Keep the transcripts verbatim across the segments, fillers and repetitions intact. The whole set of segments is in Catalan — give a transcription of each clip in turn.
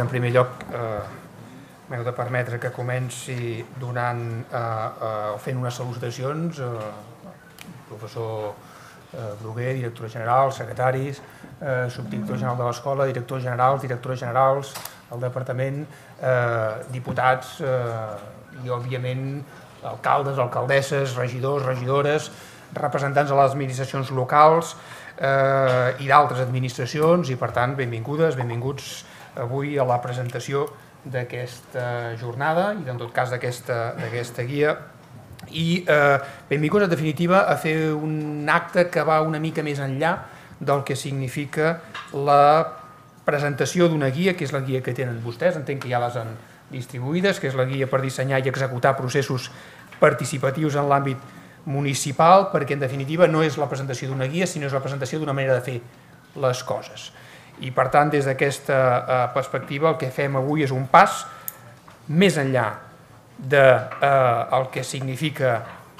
en primer lloc m'heu de permetre que comenci donant o fent unes salutacions al professor Bruguer, director general, secretaris, subdirector general de l'escola, directors generals, directores generals, el departament, diputats i, òbviament, alcaldes, alcaldesses, regidors, regidores, representants de les administracions locals i d'altres administracions i, per tant, benvingudes, benvinguts avui a la presentació d'aquesta jornada i, en tot cas, d'aquesta guia i benvinguts, en definitiva, a fer un acte que va una mica més enllà del que significa la presentació d'una guia, que és la guia que tenen vostès, entenc que ja les han distribuïdes, que és la guia per dissenyar i executar processos participatius en l'àmbit municipal, perquè en definitiva no és la presentació d'una guia, sinó és la presentació d'una manera de fer les coses. I per tant, des d'aquesta perspectiva, el que fem avui és un pas més enllà del que significa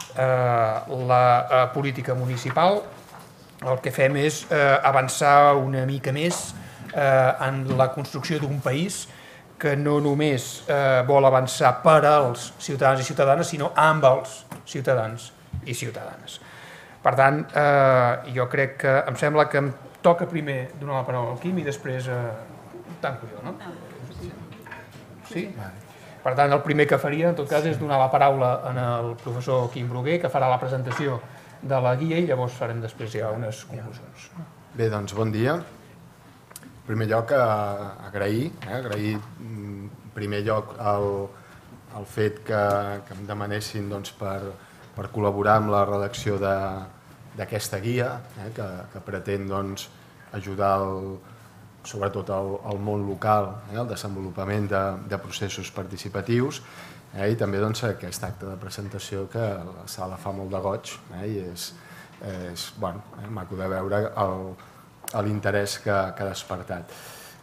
la política municipal. El que fem és avançar una mica més en la construcció d'un país que no només vol avançar per als ciutadans i ciutadanes, sinó amb els ciutadans i ciutadanes. Per tant, jo crec que em sembla que em toca primer donar la paraula al Quim i després tanco jo, no? Sí? Per tant, el primer que faria, en tot cas, és donar la paraula al professor Quim Bruguer, que farà la presentació de la guia i llavors farem després ja unes conclusions. Bé, doncs, bon dia. En primer lloc, agrair, agrair en primer lloc el fet que em demanessin per col·laborar amb la redacció d'aquesta guia, que pretén ajudar sobretot el món local, el desenvolupament de processos participatius i també aquest acte de presentació que la sala fa molt de goig i és maco de veure l'interès que ha despertat.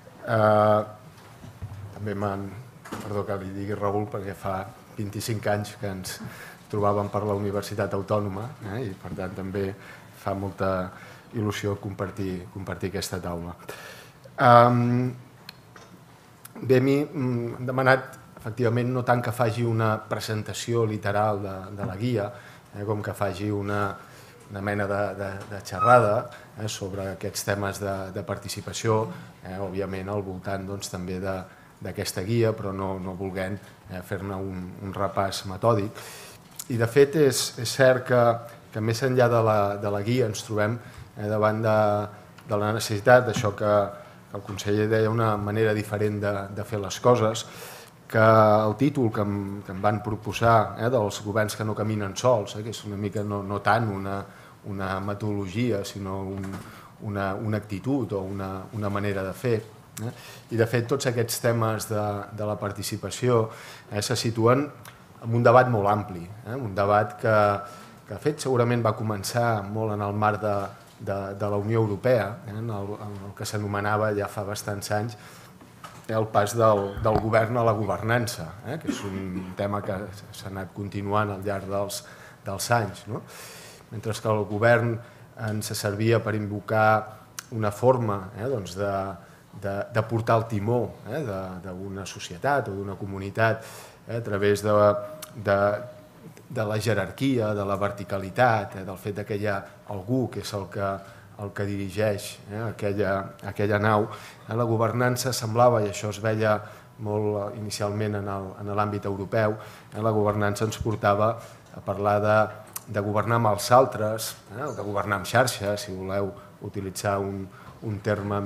També m'han, perdó que li digui Raül, perquè fa vint-i-cinc anys que ens trobàvem per la Universitat Autònoma i per tant també fa molta il·lusió compartir aquesta taula. Bé, a mi m'han demanat efectivament no tant que faci una presentació literal de la guia com que faci una mena de xerrada sobre aquests temes de participació, òbviament al voltant també d'aquesta guia, però no volent fer-ne un repàs metòdic. I de fet és cert que més enllà de la guia ens trobem davant de la necessitat d'això que el conseller deia, una manera diferent de fer les coses, que el títol que em van proposar dels governs que no caminen sols, que és una mica no tant una metodologia, sinó una actitud o una manera de fer. I de fet tots aquests temes de la participació se situen en un debat molt ampli, un debat que de fet segurament va començar molt en el marc de la Unió Europea, en el que s'anomenava ja fa bastants anys el pas del govern a la governança, que és un tema que s'ha anat continuant al llarg dels anys. Mentre que el govern ens servia per invocar una forma de portar el timó d'una societat o d'una comunitat a través de la jerarquia, de la verticalitat, del fet que hi ha algú que és el que dirigeix aquella nau. La governança semblava, i això es veia molt inicialment en l'àmbit europeu, la governança ens portava a parlar de governar amb els altres, de governar amb xarxa, si voleu utilitzar un terme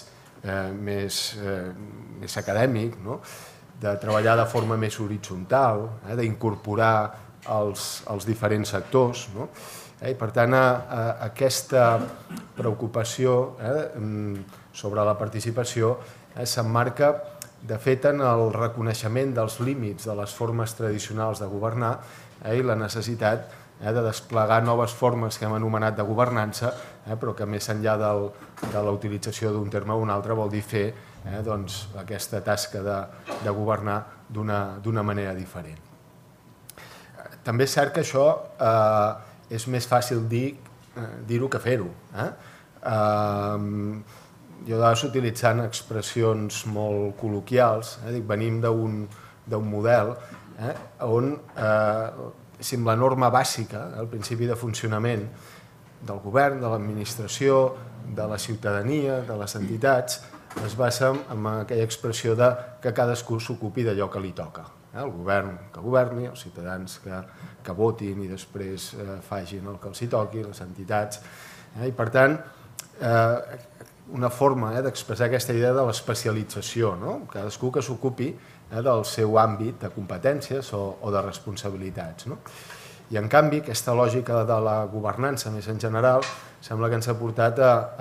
més acadèmic, de treballar de forma més horitzontal, d'incorporar els diferents sectors. Per tant, aquesta preocupació sobre la participació s'emmarca, de fet, en el reconeixement dels límits de les formes tradicionals de governar i la necessitat de desplegar noves formes que hem anomenat de governança, però que més enllà de la utilització d'un terme o un altre vol dir fer aquesta tasca de governar d'una manera diferent. També és cert que això és més fàcil dir-ho que fer-ho. jo de vegades utilitzant expressions molt col·loquials, eh, dic, venim d'un model eh, on eh, la norma bàsica, el principi de funcionament del govern, de l'administració, de la ciutadania, de les entitats, es basa en aquella expressió de que cadascú s'ocupi d'allò que li toca. El govern que governi, els ciutadans que votin i després facin el que els hi toqui, les entitats. I per tant, una forma d'expressar aquesta idea de l'especialització, cadascú que s'ocupi del seu àmbit de competències o de responsabilitats. I en canvi, aquesta lògica de la governança més en general sembla que ens ha portat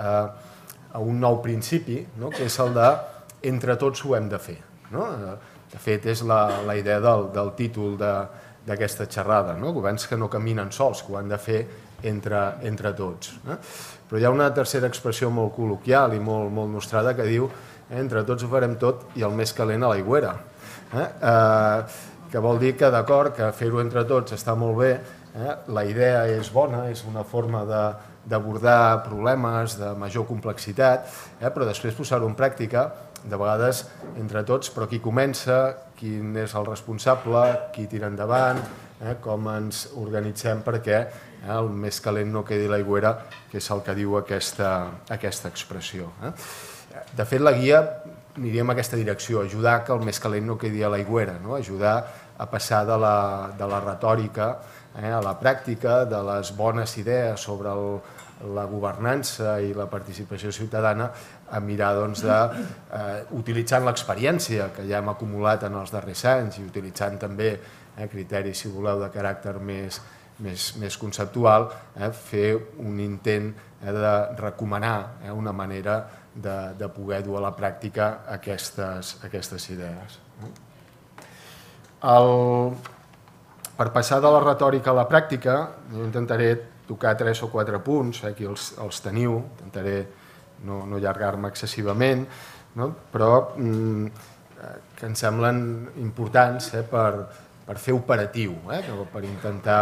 a un nou principi, que és el de entre tots ho hem de fer. De fet, és la idea del títol d'aquesta xerrada, governs que no caminen sols, que ho han de fer entre tots. Però hi ha una tercera expressió molt col·loquial i molt nostrada que diu entre tots ho farem tot i el més calent a l'aigüera, que vol dir que d'acord, que fer-ho entre tots està molt bé, la idea és bona, és una forma d'abordar problemes de major complexitat, però després posar-ho en pràctica, de vegades entre tots, però qui comença, quin és el responsable, qui tira endavant, com ens organitzem perquè el més calent no quedi a l'aigüera, que és el que diu aquesta expressió. De fet, la guia aniria en aquesta direcció, ajudar que el més calent no quedi a l'aigüera, ajudar a passar de la retòrica a la pràctica, de les bones idees sobre la governança i la participació ciutadana, a mirar utilitzant l'experiència que ja hem acumulat en els darrers anys i utilitzant també criteris, si voleu, de caràcter més conceptual, fer un intent de recomanar una manera de poder dur a la pràctica aquestes idees. Per passar de la retòrica a la pràctica, jo intentaré tocar tres o quatre punts, aquí els teniu, intentaré no allargar-me excessivament, però que em semblen importants per fer operatiu, per intentar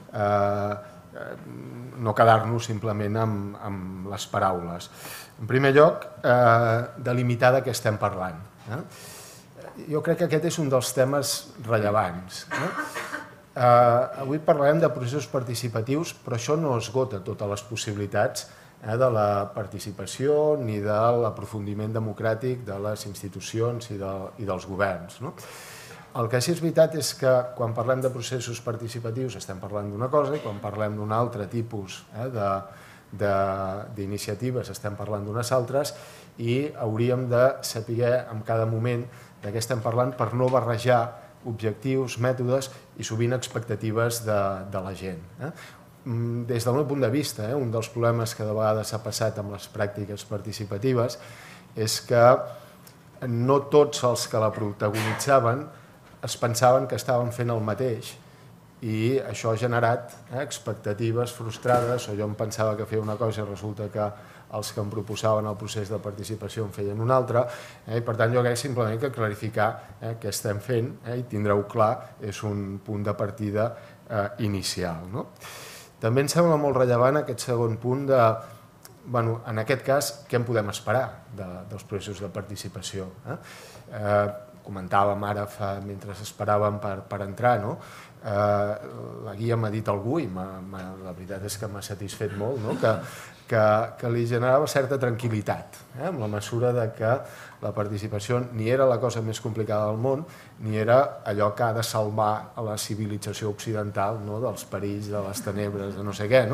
no quedar-nos simplement amb les paraules. En primer lloc, delimitar de què estem parlant. Jo crec que aquest és un dels temes rellevants. Avui parlarem de processos participatius, però això no esgota totes les possibilitats de la participació ni de l'aprofundiment democràtic de les institucions i dels governs. El que sí és veritat és que quan parlem de processos participatius estem parlant d'una cosa i quan parlem d'un altre tipus d'iniciatives estem parlant d'unes altres i hauríem de saber en cada moment de què estem parlant per no barrejar objectius, mètodes i sovint expectatives de la gent. Des del meu punt de vista, un dels problemes que de vegades s'ha passat amb les pràctiques participatives és que no tots els que la protagonitzaven es pensaven que estaven fent el mateix i això ha generat expectatives frustrades, o jo em pensava que feia una cosa i resulta que els que em proposaven el procés de participació en feien una altra, i per tant jo crec simplement que clarificar què estem fent i tindreu clar és un punt de partida inicial. També em sembla molt rellevant aquest segon punt de, en aquest cas, què en podem esperar dels processos de participació. Comentàvem ara mentre esperàvem per entrar, la guia m'ha dit algú i la veritat és que m'ha satisfet molt, que li generava certa tranquil·litat, en la mesura que la participació ni era la cosa més complicada del món ni era allò que ha de salvar a la civilització occidental dels perills, de les tenebres, de no sé què.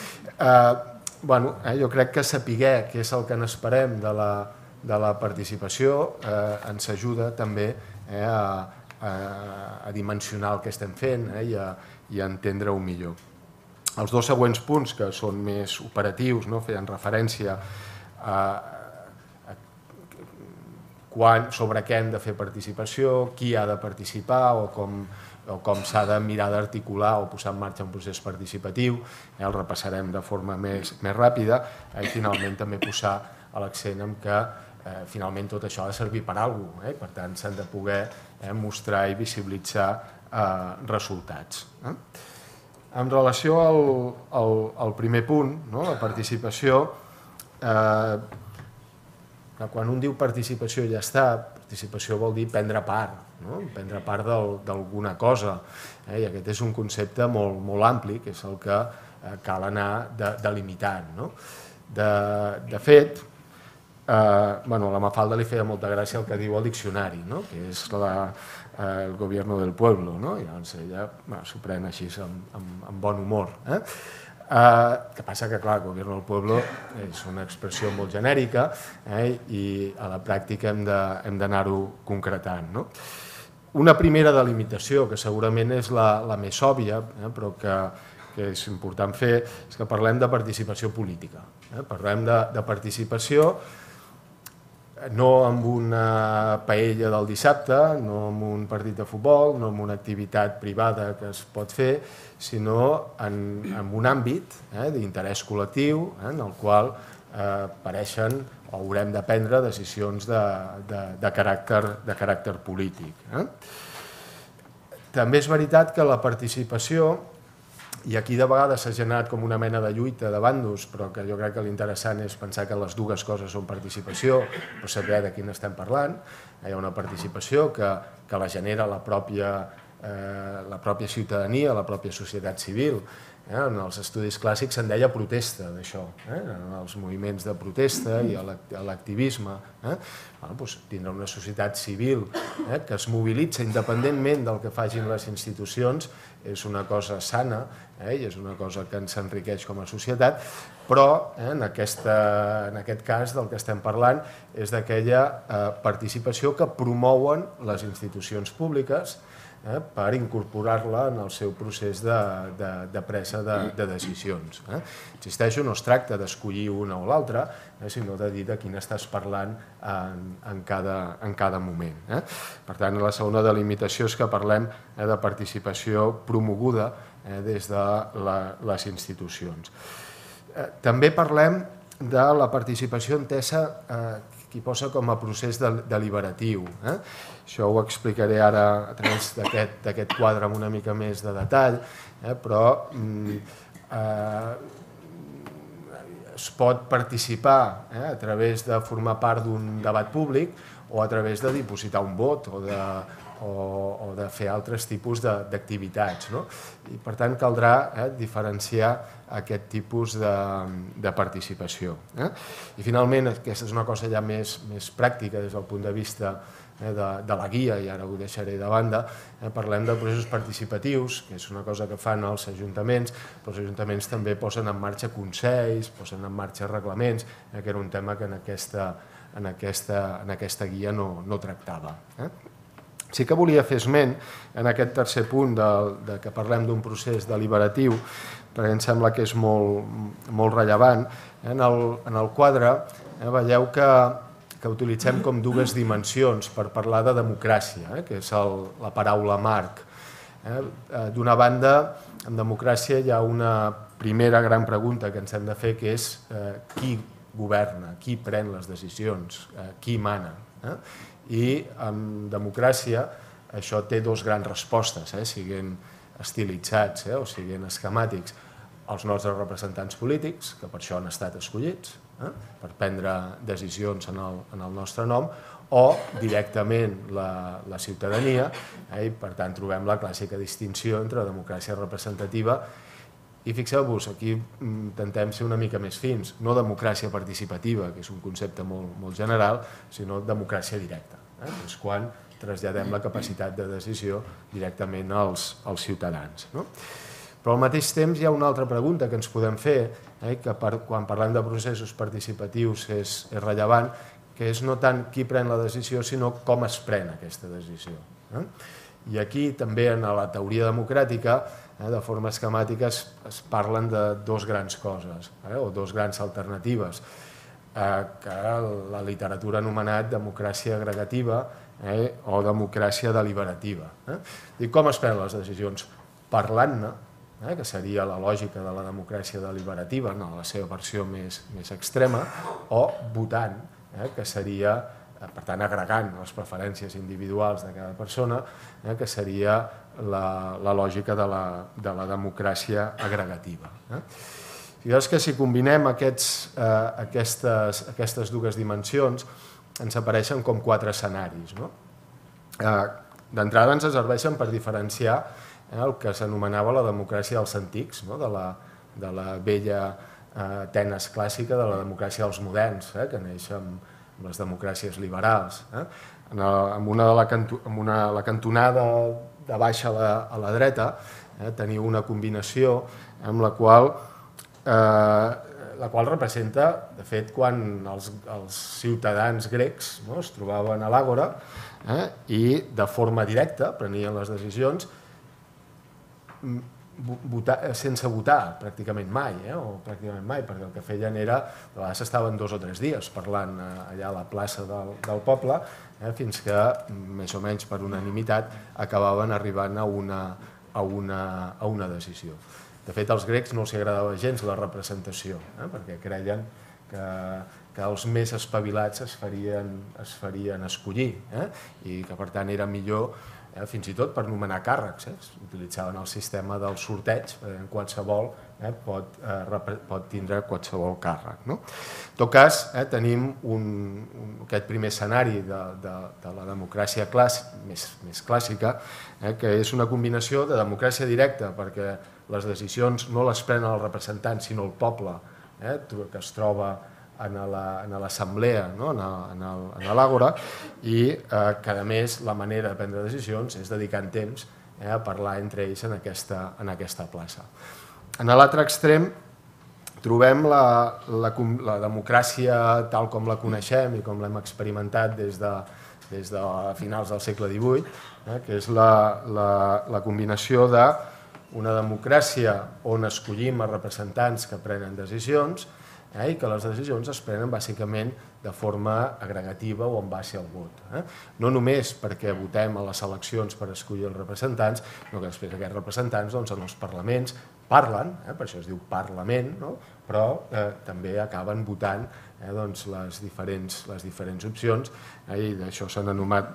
Jo crec que saber què és el que n'esperem de la participació ens ajuda també a dimensionar el que estem fent i a entendre-ho millor. Els dos següents punts, que són més operatius, feien referència sobre què hem de fer participació, qui ha de participar o com s'ha de mirar d'articular o posar en marxa un procés participatiu, el repassarem de forma més ràpida, i finalment també posar l'accent en que finalment tot això ha de servir per alguna cosa, per tant s'han de poder mostrar i visibilitzar resultats. En relació al primer punt, la participació, Quan un diu participació ja està, participació vol dir prendre part, no? Prendre part d'alguna cosa, eh? I aquest és un concepte molt, molt ampli, que és el que eh, cal anar de, delimitant, no? De, de fet, eh, bueno, a la Mafalda li feia molta gràcia el que diu el diccionari, no? Que és la, eh, el gobierno del pueblo, no? I llavors ella bueno, s'ho pren així amb, amb, amb bon humor, eh? Uh, que passa que, clar, el gobierno del pueblo és una expressió molt genèrica, eh, i a la pràctica hem d'anar-ho concretant, no? Una primera delimitació, que segurament és la, la més òbvia, eh, però que, que és important fer, és que parlem de participació política. Eh? Parlem de, de participació no amb una paella del dissabte, no amb un partit de futbol, no amb una activitat privada que es pot fer, sinó en, en un àmbit eh, d'interès col·lectiu eh, en el qual eh, apareixen o haurem de prendre decisions de, de, de, caràcter, de caràcter polític. Eh? També és veritat que la participació, i aquí de vegades s'ha generat com una mena de lluita de bàndols, però que jo crec que l'interessant és pensar que les dues coses són participació, però saber de quin estem parlant. Hi ha una participació que, que la genera la pròpia, eh, la pròpia ciutadania, la pròpia societat civil. Eh? En els estudis clàssics se'n deia protesta d'això, eh? En els moviments de protesta i a l'activisme. Eh? Bueno, doncs, tindrà una societat civil eh? que es mobilitza independentment del que facin les institucions, és una cosa sana eh? I és una cosa que ens enriqueix com a societat, però eh? en, aquesta, en aquest cas del que estem parlant és d'aquella eh, participació que promouen les institucions públiques eh? per incorporar-la en el seu procés de, de, de presa de, de decisions. Eh? Insisteixo, no es tracta d'escollir una o l'altra, eh? sinó de dir de quin estàs parlant en, en, cada, en cada moment. Eh? Per tant, la segona delimitació és que parlem eh, de participació promoguda eh, des de la, les institucions. Eh, també parlem de la participació entesa eh, que hi posa com a procés de, deliberatiu. Eh? Això ho explicaré ara a través d'aquest quadre amb una mica més de detall, eh? però mm, eh, es pot participar eh? a través de formar part d'un debat públic o a través de dipositar un vot o de, o, o de fer altres tipus d'activitats. No? I per tant caldrà eh, diferenciar aquest tipus de, de participació. Eh? I finalment, aquesta és una cosa ja més, més pràctica des del punt de vista eh, de, de la guia, i ara ho deixaré de banda, eh, parlem de processos participatius, que és una cosa que fan els ajuntaments, però els ajuntaments també posen en marxa consells, posen en marxa reglaments, eh, que era un tema que en aquesta, en aquesta, en aquesta guia no, no tractava. Eh? Sí que volia fer esment, en aquest tercer punt de, de que parlem d'un procés deliberatiu, perquè em sembla que és molt, molt rellevant. En el, en el quadre eh, veieu que, que utilitzem com dues dimensions per parlar de democràcia, eh, que és el, la paraula marc. Eh, D'una banda, en democràcia hi ha una primera gran pregunta que ens hem de fer, que és eh, qui governa, qui pren les decisions, eh, qui mana. Eh? I en democràcia això té dos grans respostes, eh, siguin estilitzats eh, o siguin esquemàtics. Els nostres representants polítics, que per això han estat escollits, eh, per prendre decisions en el, en el nostre nom, o directament la, la ciutadania, eh, i per tant trobem la clàssica distinció entre democràcia representativa i fixeu-vos, aquí intentem ser una mica més fins, no democràcia participativa, que és un concepte molt, molt general, sinó democràcia directa, eh, que és quan traslladem la capacitat de decisió directament als, als ciutadans. No? Però al mateix temps hi ha una altra pregunta que ens podem fer, eh, que per, quan parlem de processos participatius és, és rellevant, que és no tant qui pren la decisió, sinó com es pren aquesta decisió. Eh? I aquí també en la teoria democràtica, eh, de forma esquemàtica, es, es parlen de dos grans coses, eh, o dos grans alternatives, eh, que la literatura ha anomenat democràcia agregativa eh, o democràcia deliberativa. Eh? I com es prenen les decisions? Parlant-ne, eh, que seria la lògica de la democràcia deliberativa, en la seva versió més, més extrema, o votant, eh, que seria, eh, per tant, agregant les preferències individuals de cada persona, eh, que seria la, la lògica de la, de la democràcia agregativa. Eh? Fixeu-vos que si combinem aquests, eh, aquestes, aquestes dues dimensions ens apareixen com quatre escenaris. No? Eh, D'entrada ens serveixen per diferenciar eh, el que s'anomenava la democràcia dels antics, no? de, la, de la vella eh, Atenes clàssica, de la democràcia dels moderns, eh, que neix amb, amb les democràcies liberals. Eh? En, el, en, una de la, canto, en una, la cantonada de baixa a la, a la dreta eh, teniu una combinació amb la qual, eh, la qual representa, de fet, quan els, els ciutadans grecs no, es trobaven a l'àgora eh, i de forma directa prenien les decisions votar, sense votar pràcticament mai, eh, o pràcticament mai, perquè el que feien era, de vegades estaven dos o tres dies parlant eh, allà a la plaça del, del poble, eh, fins que, més o menys per unanimitat, acabaven arribant a una, a una, a una decisió. De fet, als grecs no els agradava gens la representació, eh, perquè creien que, que els més espavilats es farien, es farien escollir, eh, i que, per tant, era millor Eh, fins i tot per nomenar càrrecs. Eh? Utilitzaven el sistema del sorteig, eh, en qualsevol eh, pot, eh, pot tindre qualsevol càrrec. No? En tot cas, eh, tenim un, un, aquest primer escenari de, de, de la democràcia clàssic, més, més clàssica, eh, que és una combinació de democràcia directa, perquè les decisions no les prenen els representants, sinó el poble, eh, que es troba en l'assemblea, no? en l'àgora, i eh, que a més la manera de prendre decisions és dedicant temps eh, a parlar entre ells en aquesta, en aquesta plaça. En l'altre extrem trobem la, la, la democràcia tal com la coneixem i com l'hem experimentat des de, des de finals del segle divuit, eh, que és la, la, la combinació d'una democràcia on escollim els representants que prenen decisions, Eh, i que les decisions es prenen bàsicament de forma agregativa o en base al vot. Eh? No només perquè votem a les eleccions per escollir els representants, sinó que després aquests representants doncs, en els parlaments parlen, eh, per això es diu Parlament, no? Però eh, també acaben votant eh, doncs, les, diferents, les diferents opcions, eh, i d'això se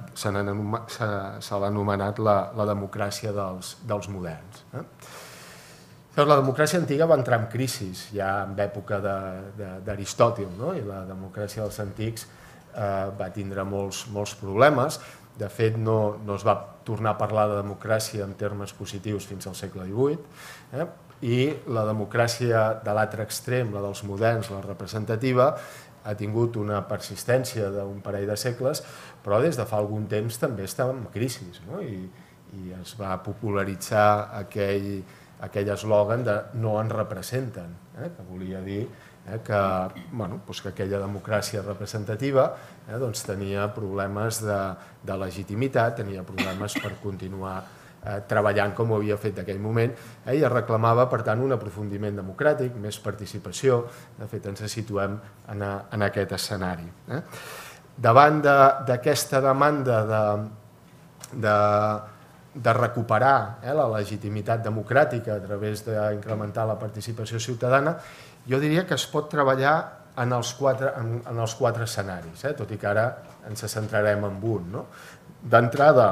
l'ha anomenat la, la democràcia dels, dels moderns. Eh? La democràcia antiga va entrar en crisi ja en època d'Aristòtil, no? I la democràcia dels antics eh, va tindre molts, molts problemes. De fet, no, no es va tornar a parlar de democràcia en termes positius fins al segle divuit, eh? I la democràcia de l'altre extrem, la dels moderns, la representativa, ha tingut una persistència d'un parell de segles, però des de fa algun temps també estava en crisi, no? I, i es va popularitzar aquell aquell eslògan de no ens representen, eh, que volia dir eh, que, bueno, doncs que aquella democràcia representativa eh, doncs tenia problemes de, de legitimitat, tenia problemes per continuar eh, treballant com ho havia fet d'aquell moment, eh, i es reclamava, per tant, un aprofundiment democràtic, més participació. De fet, ens situem en, a, en aquest escenari. Eh. Davant d'aquesta de, demanda de, de de recuperar eh, la legitimitat democràtica a través d'incrementar la participació ciutadana, jo diria que es pot treballar en els quatre, en, en els quatre escenaris, eh, tot i que ara ens centrarem en un. No? D'entrada,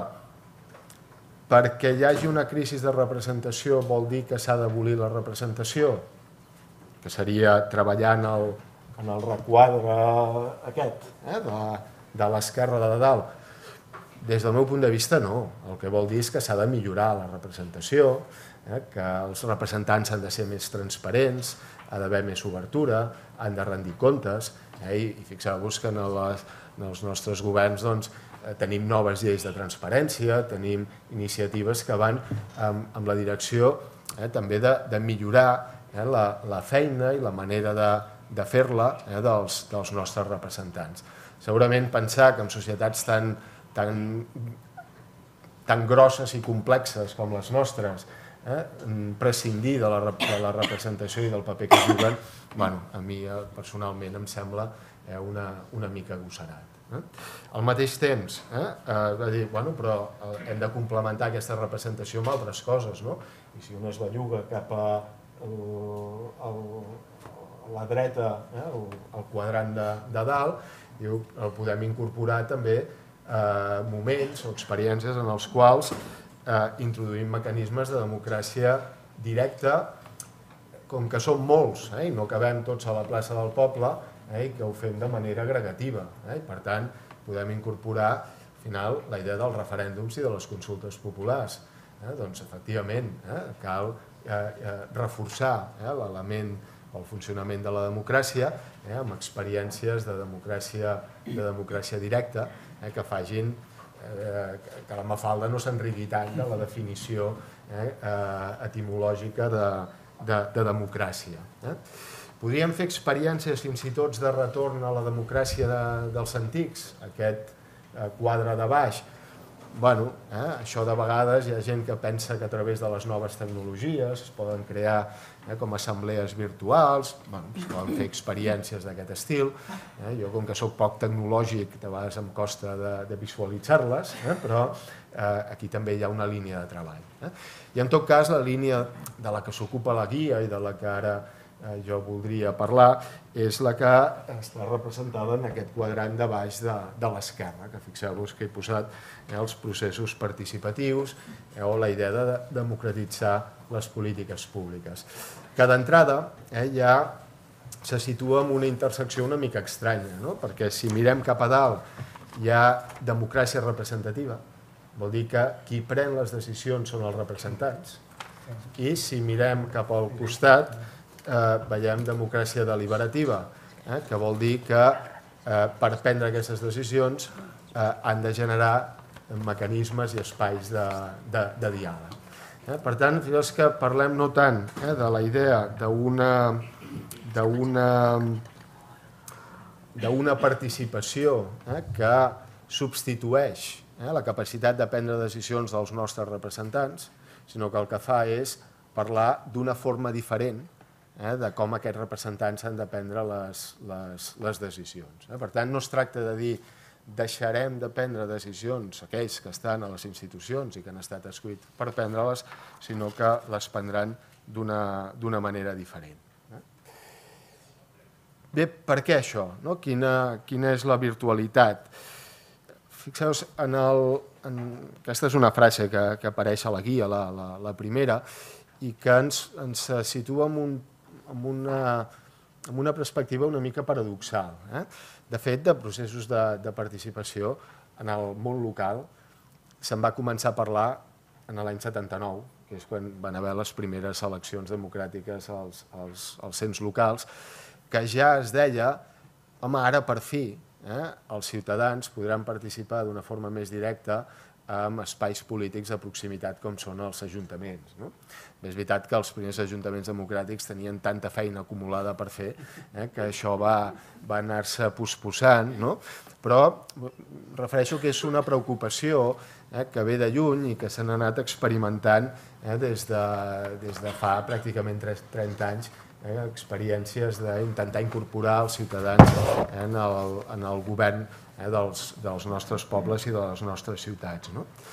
perquè hi hagi una crisi de representació vol dir que s'ha d'abolir la representació, que seria treballar en el, en el requadre aquest, eh, de, de l'esquerra de dalt. Des del meu punt de vista, no. El que vol dir és que s'ha de millorar la representació, eh, que els representants han de ser més transparents, ha d'haver més obertura, han de rendir comptes, eh, i fixeu-vos que en, les, en els nostres governs doncs, eh, tenim noves lleis de transparència, tenim iniciatives que van amb, amb la direcció eh, també de, de millorar eh, la, la feina i la manera de, de fer-la eh, dels, dels nostres representants. Segurament pensar que en societats tan Tan, tan grosses i complexes com les nostres, eh, prescindir de la, de la representació i del paper que juguen, bueno, a mi eh, personalment em sembla eh, una, una mica agosserat. Eh. Al mateix temps, eh, eh, va dir, bueno, però eh, hem de complementar aquesta representació amb altres coses, no? I si un es belluga cap a el, el, a la dreta, eh, el, el quadrant de, de dalt, diu, el podem incorporar també Eh, moments o experiències en els quals eh, introduïm mecanismes de democràcia directa com que som molts i no cabem tots a la plaça del poble, i que ho fem de manera agregativa. Per tant, podem incorporar al final la idea dels referèndums i de les consultes populars. Doncs, efectivament, cal reforçar l'element o el funcionament de la democràcia amb experiències de democràcia directa que facin que la Mafalda no s'enrigui tant de la definició etimològica de democràcia. Podríem fer experiències fins i tot de retorn a la democràcia dels antics, aquest quadre de baix. Bueno, això de vegades hi ha gent que pensa que a través de les noves tecnologies es poden crear com assemblees virtuals, es poden fer experiències d'aquest estil. Jo, com que soc poc tecnològic, de vegades em costa de visualitzar-les, però aquí també hi ha una línia de treball. I en tot cas, la línia de la que s'ocupa la guia i de la que ara jo voldria parlar és la que està representada en aquest quadrant de baix de l'esquerra, que fixeu-vos que he posat els processos participatius o la idea de democratitzar les polítiques públiques, que d'entrada ja se situa en una intersecció una mica estranya, perquè si mirem cap a dalt hi ha democràcia representativa, vol dir que qui pren les decisions són els representants, i si mirem cap al costat veiem democràcia deliberativa, que vol dir que per prendre aquestes decisions han de generar mecanismes i espais de diàleg. Per tant, fins que parlem no tant de la idea d'una participació que substitueix la capacitat de prendre decisions dels nostres representants, sinó que el que fa és parlar d'una forma diferent de com aquests representants han de prendre les decisions. Per tant, no es tracta de dir deixarem de prendre decisions aquells que estan a les institucions i que han estat escollits per prendre-les, sinó que les prendran d'una manera diferent. Bé, per què això? Quina és la virtualitat? Fixeu-vos, aquesta és una frase que apareix a la guia, la primera, i que ens situa en un amb una perspectiva una mica paradoxal. De fet, de processos de participació en el món local se'n va començar a parlar en l'any setanta-nou, que és quan van haver les primeres eleccions democràtiques als cens locals, que ja es deia, home, ara per fi els ciutadans podran participar d'una forma més directa amb espais polítics de proximitat com són els ajuntaments. És veritat que els primers ajuntaments democràtics tenien tanta feina acumulada per fer que això va anar-se posposant, però refereixo que és una preocupació que ve de lluny i que s'han anat experimentant des de fa pràcticament trenta anys, experiències d'intentar incorporar els ciutadans en el govern dels nostres pobles i de les nostres ciutats.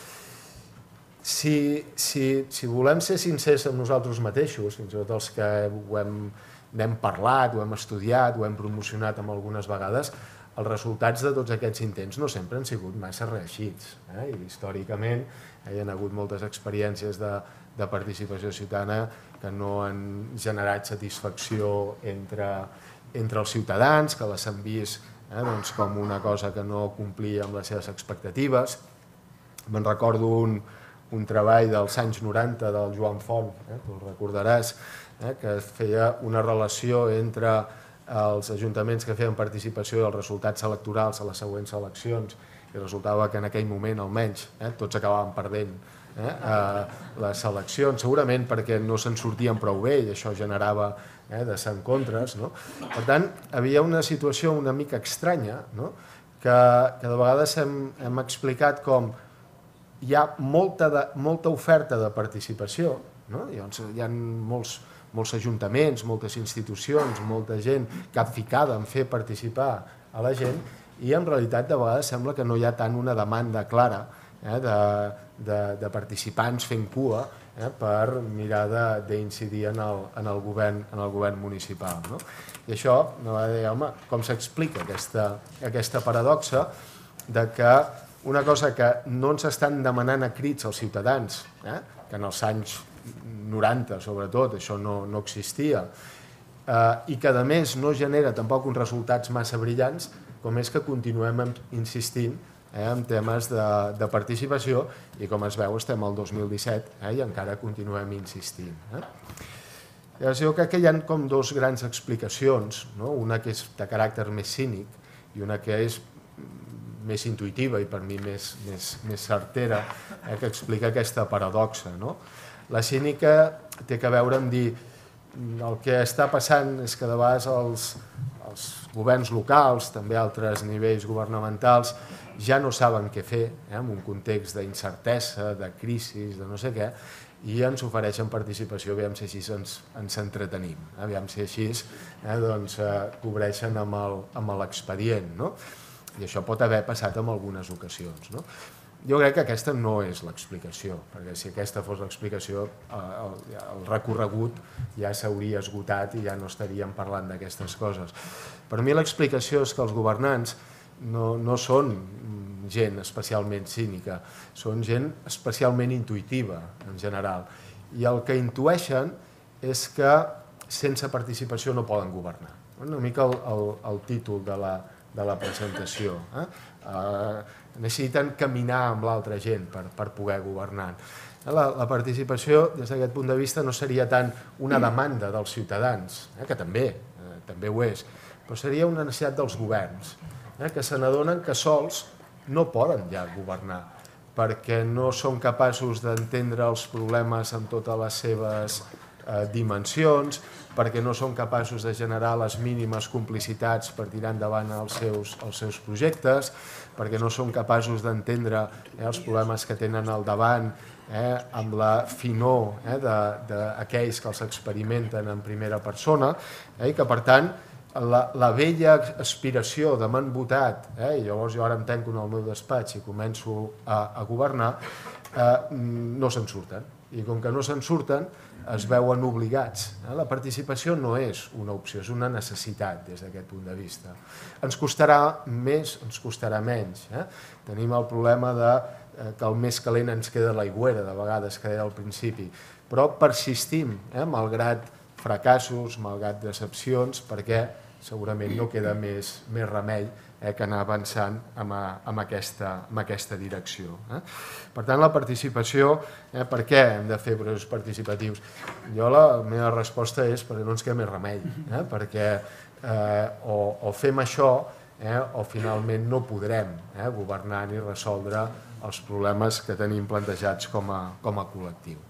Si volem ser sincers amb nosaltres mateixos, fins i tot els que n'hem parlat, ho hem estudiat, ho hem promocionat amb algunes vegades, els resultats de tots aquests intents no sempre han sigut massa reeixits. Històricament hi ha hagut moltes experiències de participació ciutadana que no han generat satisfacció entre els ciutadans, que les han vist com una cosa que no complia amb les seves expectatives. Me'n recordo un treball dels anys noranta del Joan Font, tu el recordaràs, que feia una relació entre els ajuntaments que feien participació i els resultats electorals a les següents eleccions, i resultava que en aquell moment almenys tots acabaven perdent les eleccions, segurament perquè no se'n sortien prou bé i això generava desencontres. Per tant, hi havia una situació una mica estranya que de vegades hem explicat com hi ha molta oferta de participació, hi ha molts ajuntaments, moltes institucions, molta gent capficada en fer participar a la gent i en realitat de vegades sembla que no hi ha tant una demanda clara de participants fent cua per mirar d'incidir en el govern municipal. I això, com s'explica aquesta paradoxa que una cosa que no ens estan demanant a crits els ciutadans, que en els anys noranta sobretot, això no, no existia, eh, i que a més no genera tampoc uns resultats massa brillants, com és que continuem insistint eh, en temes de, de participació i com es veu estem al dos mil disset eh, i encara continuem insistint. Eh? Llavors, jo crec que hi ha com dos grans explicacions, no? Una que és de caràcter més cínic i una que és més intuïtiva i per mi més, més, més certera, eh, que explica aquesta paradoxa. No? La cínica té a veure amb dir el que està passant és que de vegades els, els governs locals, també altres nivells governamentals, ja no saben què fer eh, en un context d'incertesa, de crisi, de no sé què, i ens ofereixen participació, aviam si així ens, ens entretenim, aviam si així eh, doncs, eh, cobreixen amb l'expedient. No? I això pot haver passat en algunes ocasions. No? Jo crec que aquesta no és l'explicació, perquè si aquesta fos l'explicació, el, el recorregut ja s'hauria esgotat i ja no estaríem parlant d'aquestes coses. Per mi l'explicació és que els governants no, no són gent especialment cínica, són gent especialment intuïtiva en general. I el que intueixen és que sense participació no poden governar. Una mica el, el, el títol de la, de la presentació. Eh? Uh, necessiten caminar amb l'altra gent per, per poder governar. La, la participació, des d'aquest punt de vista, no seria tant una demanda dels ciutadans, eh, que també, eh, també ho és, però seria una necessitat dels governs, eh, que se n'adonen que sols no poden ja governar, perquè no són capaços d'entendre els problemes en totes les seves eh, dimensions, perquè no són capaços de generar les mínimes complicitats per tirar endavant els seus, els seus projectes, perquè no són capaços d'entendre eh, els problemes que tenen al davant eh, amb la finor eh, d'aquells que els experimenten en primera persona, eh, i que per tant la, la vella aspiració de m'han votat, eh, i llavors jo ara em tanco en el meu despatx i començo a, a governar, eh, no se'n surten. I com que no se'n surten, es veuen obligats. Eh? La participació no és una opció, és una necessitat des d'aquest punt de vista. Ens costarà més, ens costarà menys. Eh? Tenim el problema de, eh, que el més calent ens queda l'aigüera, de vegades, que deia al principi, però persistim, eh? malgrat fracassos, malgrat decepcions, perquè segurament no queda més, més remei eh, que anar avançant amb, a, amb, aquesta, amb aquesta direcció. Eh? Per tant, la participació, eh, per què hem de fer processos participatius? Jo la meva resposta és perquè no ens queda més remei, eh? perquè eh, o, o fem això eh, o finalment no podrem eh, governar ni resoldre els problemes que tenim plantejats com a, com a col·lectiu.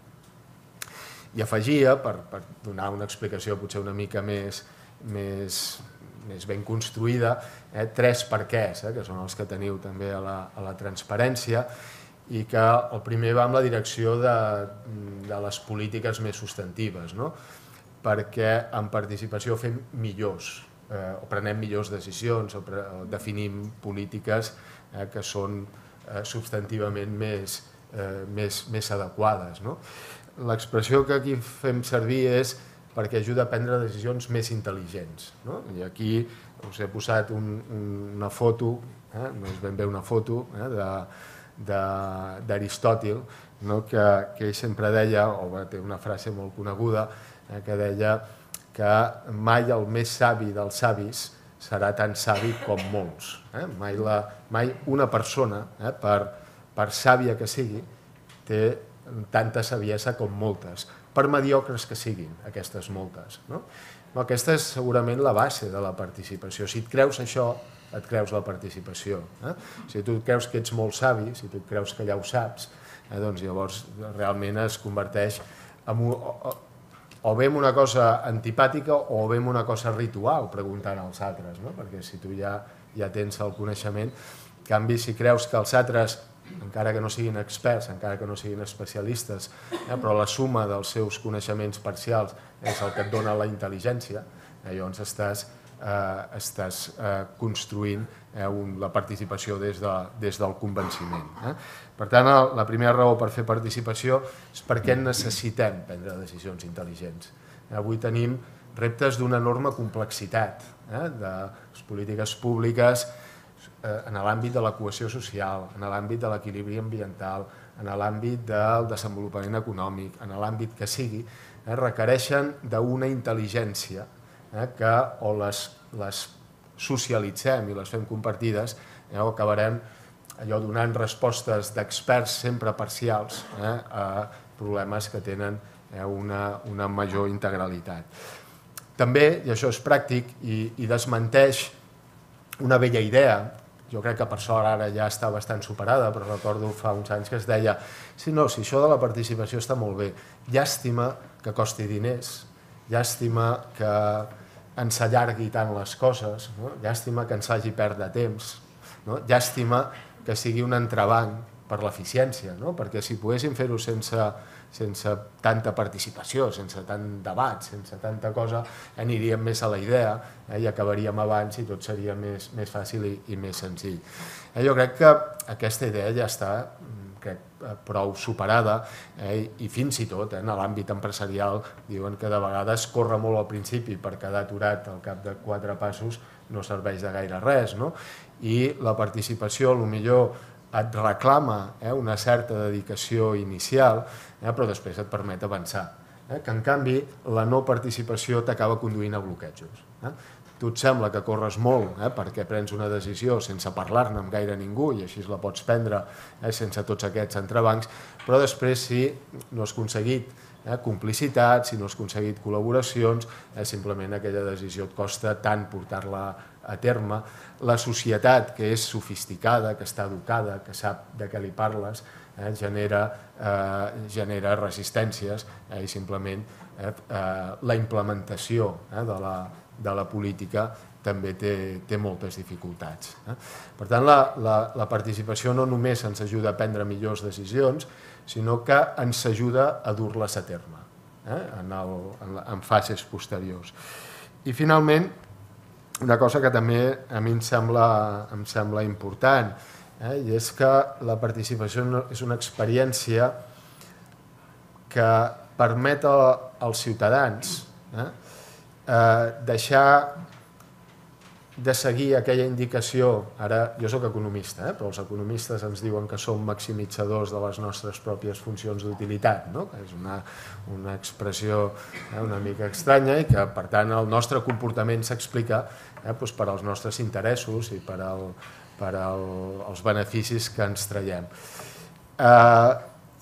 I afegia, per, per donar una explicació potser una mica més, més, més ben construïda, eh, tres perquès, eh, que són els que teniu també a la, a la transparència, i que el primer va en la direcció de, de les polítiques més substantives, no? Perquè en participació fem millors, eh, o prenem millors decisions, o, pre, o definim polítiques eh, que són eh, substantivament més, eh, més, més adequades, no? L'expressió que aquí fem servir és perquè ajuda a prendre decisions més intel·ligents. No? I aquí us he posat un, una foto, eh? no és ben bé una foto, eh? d'Aristòtil, no? que, que ell sempre deia, o bé, té una frase molt coneguda, eh? que deia que mai el més savi dels savis serà tan savi com molts. Eh? Mai, la, mai una persona, eh? per, per sàvia que sigui, té tanta saviesa com moltes, per mediocres que siguin aquestes moltes. No? Aquesta és segurament la base de la participació. Si et creus això, et creus la participació. Eh? Si tu et creus que ets molt savi, si tu et creus que ja ho saps, eh, doncs llavors realment es converteix en un, o, o bé en una cosa antipàtica o bé en una cosa ritual, preguntant als altres, no? Perquè si tu ja, ja tens el coneixement, en canvi, si creus que els altres, encara que no siguin experts, encara que no siguin especialistes, eh, però la suma dels seus coneixements parcials és el que et dona la intel·ligència, eh, llavors estàs, eh, estàs eh, construint eh, un, la participació des, de, des del convenciment. Eh? Per tant, la primera raó per fer participació és perquè necessitem prendre decisions intel·ligents. Eh, avui tenim reptes d'una enorme complexitat, eh, de les polítiques públiques, en l'àmbit de la cohesió social, en l'àmbit de l'equilibri ambiental, en l'àmbit del desenvolupament econòmic, en l'àmbit que sigui, eh, requereixen d'una intel·ligència eh, que o les, les socialitzem i les fem compartides, eh, o acabarem allò donant respostes d'experts sempre parcials eh, a problemes que tenen eh, una, una major integralitat. També, i això és pràctic, i, i desmenteix una vella idea, jo crec que per sort ara ja està bastant superada, però recordo fa uns anys que es deia sí, no, si això de la participació està molt bé, llàstima que costi diners, llàstima que ens allargui tant les coses, no? Llàstima que ens hagi perdre temps, no? Llàstima que sigui un entrebanc per l'eficiència, no? Perquè si poguéssim fer-ho sense, sense tanta participació, sense tant debat, sense tanta cosa, aniríem més a la idea eh, i acabaríem abans i tot seria més, més fàcil i, i més senzill. Eh, jo crec que aquesta idea ja està crec, prou superada eh, i fins i tot eh, en l'àmbit empresarial diuen que de vegades corre molt al principi per quedar aturat al cap de quatre passos no serveix de gaire res, no? I la participació potser et reclama eh, una certa dedicació inicial, eh, però després et permet avançar. Eh, que en canvi la no participació t'acaba conduint a bloquejos. Eh? Tu et sembla que corres molt eh, perquè prens una decisió sense parlar-ne amb gaire ningú i així la pots prendre eh, sense tots aquests entrebancs, però després si no has aconseguit eh, complicitat, si no has aconseguit col·laboracions, eh, simplement aquella decisió et costa tant portar-la a terme. La societat, que és sofisticada, que està educada, que sap de què li parles, eh, genera, eh, genera resistències eh, i simplement eh, eh, la implementació eh, de, la, de la política també té, té moltes dificultats. Eh. Per tant, la, la, la participació no només ens ajuda a prendre millors decisions, sinó que ens ajuda a dur-les a terme eh, en, el, en, en fases posteriors. I finalment, una cosa que també a mi em sembla, em sembla important, eh, i és que la participació és una experiència que permet als ciutadans eh, eh, deixar de seguir aquella indicació. Ara, jo soc economista, eh, però els economistes ens diuen que som maximitzadors de les nostres pròpies funcions d'utilitat, no? Que és una, una expressió eh, una mica estranya i que, per tant, el nostre comportament s'explica eh, doncs per als nostres interessos i per, el, per el, els beneficis que ens traiem. Eh,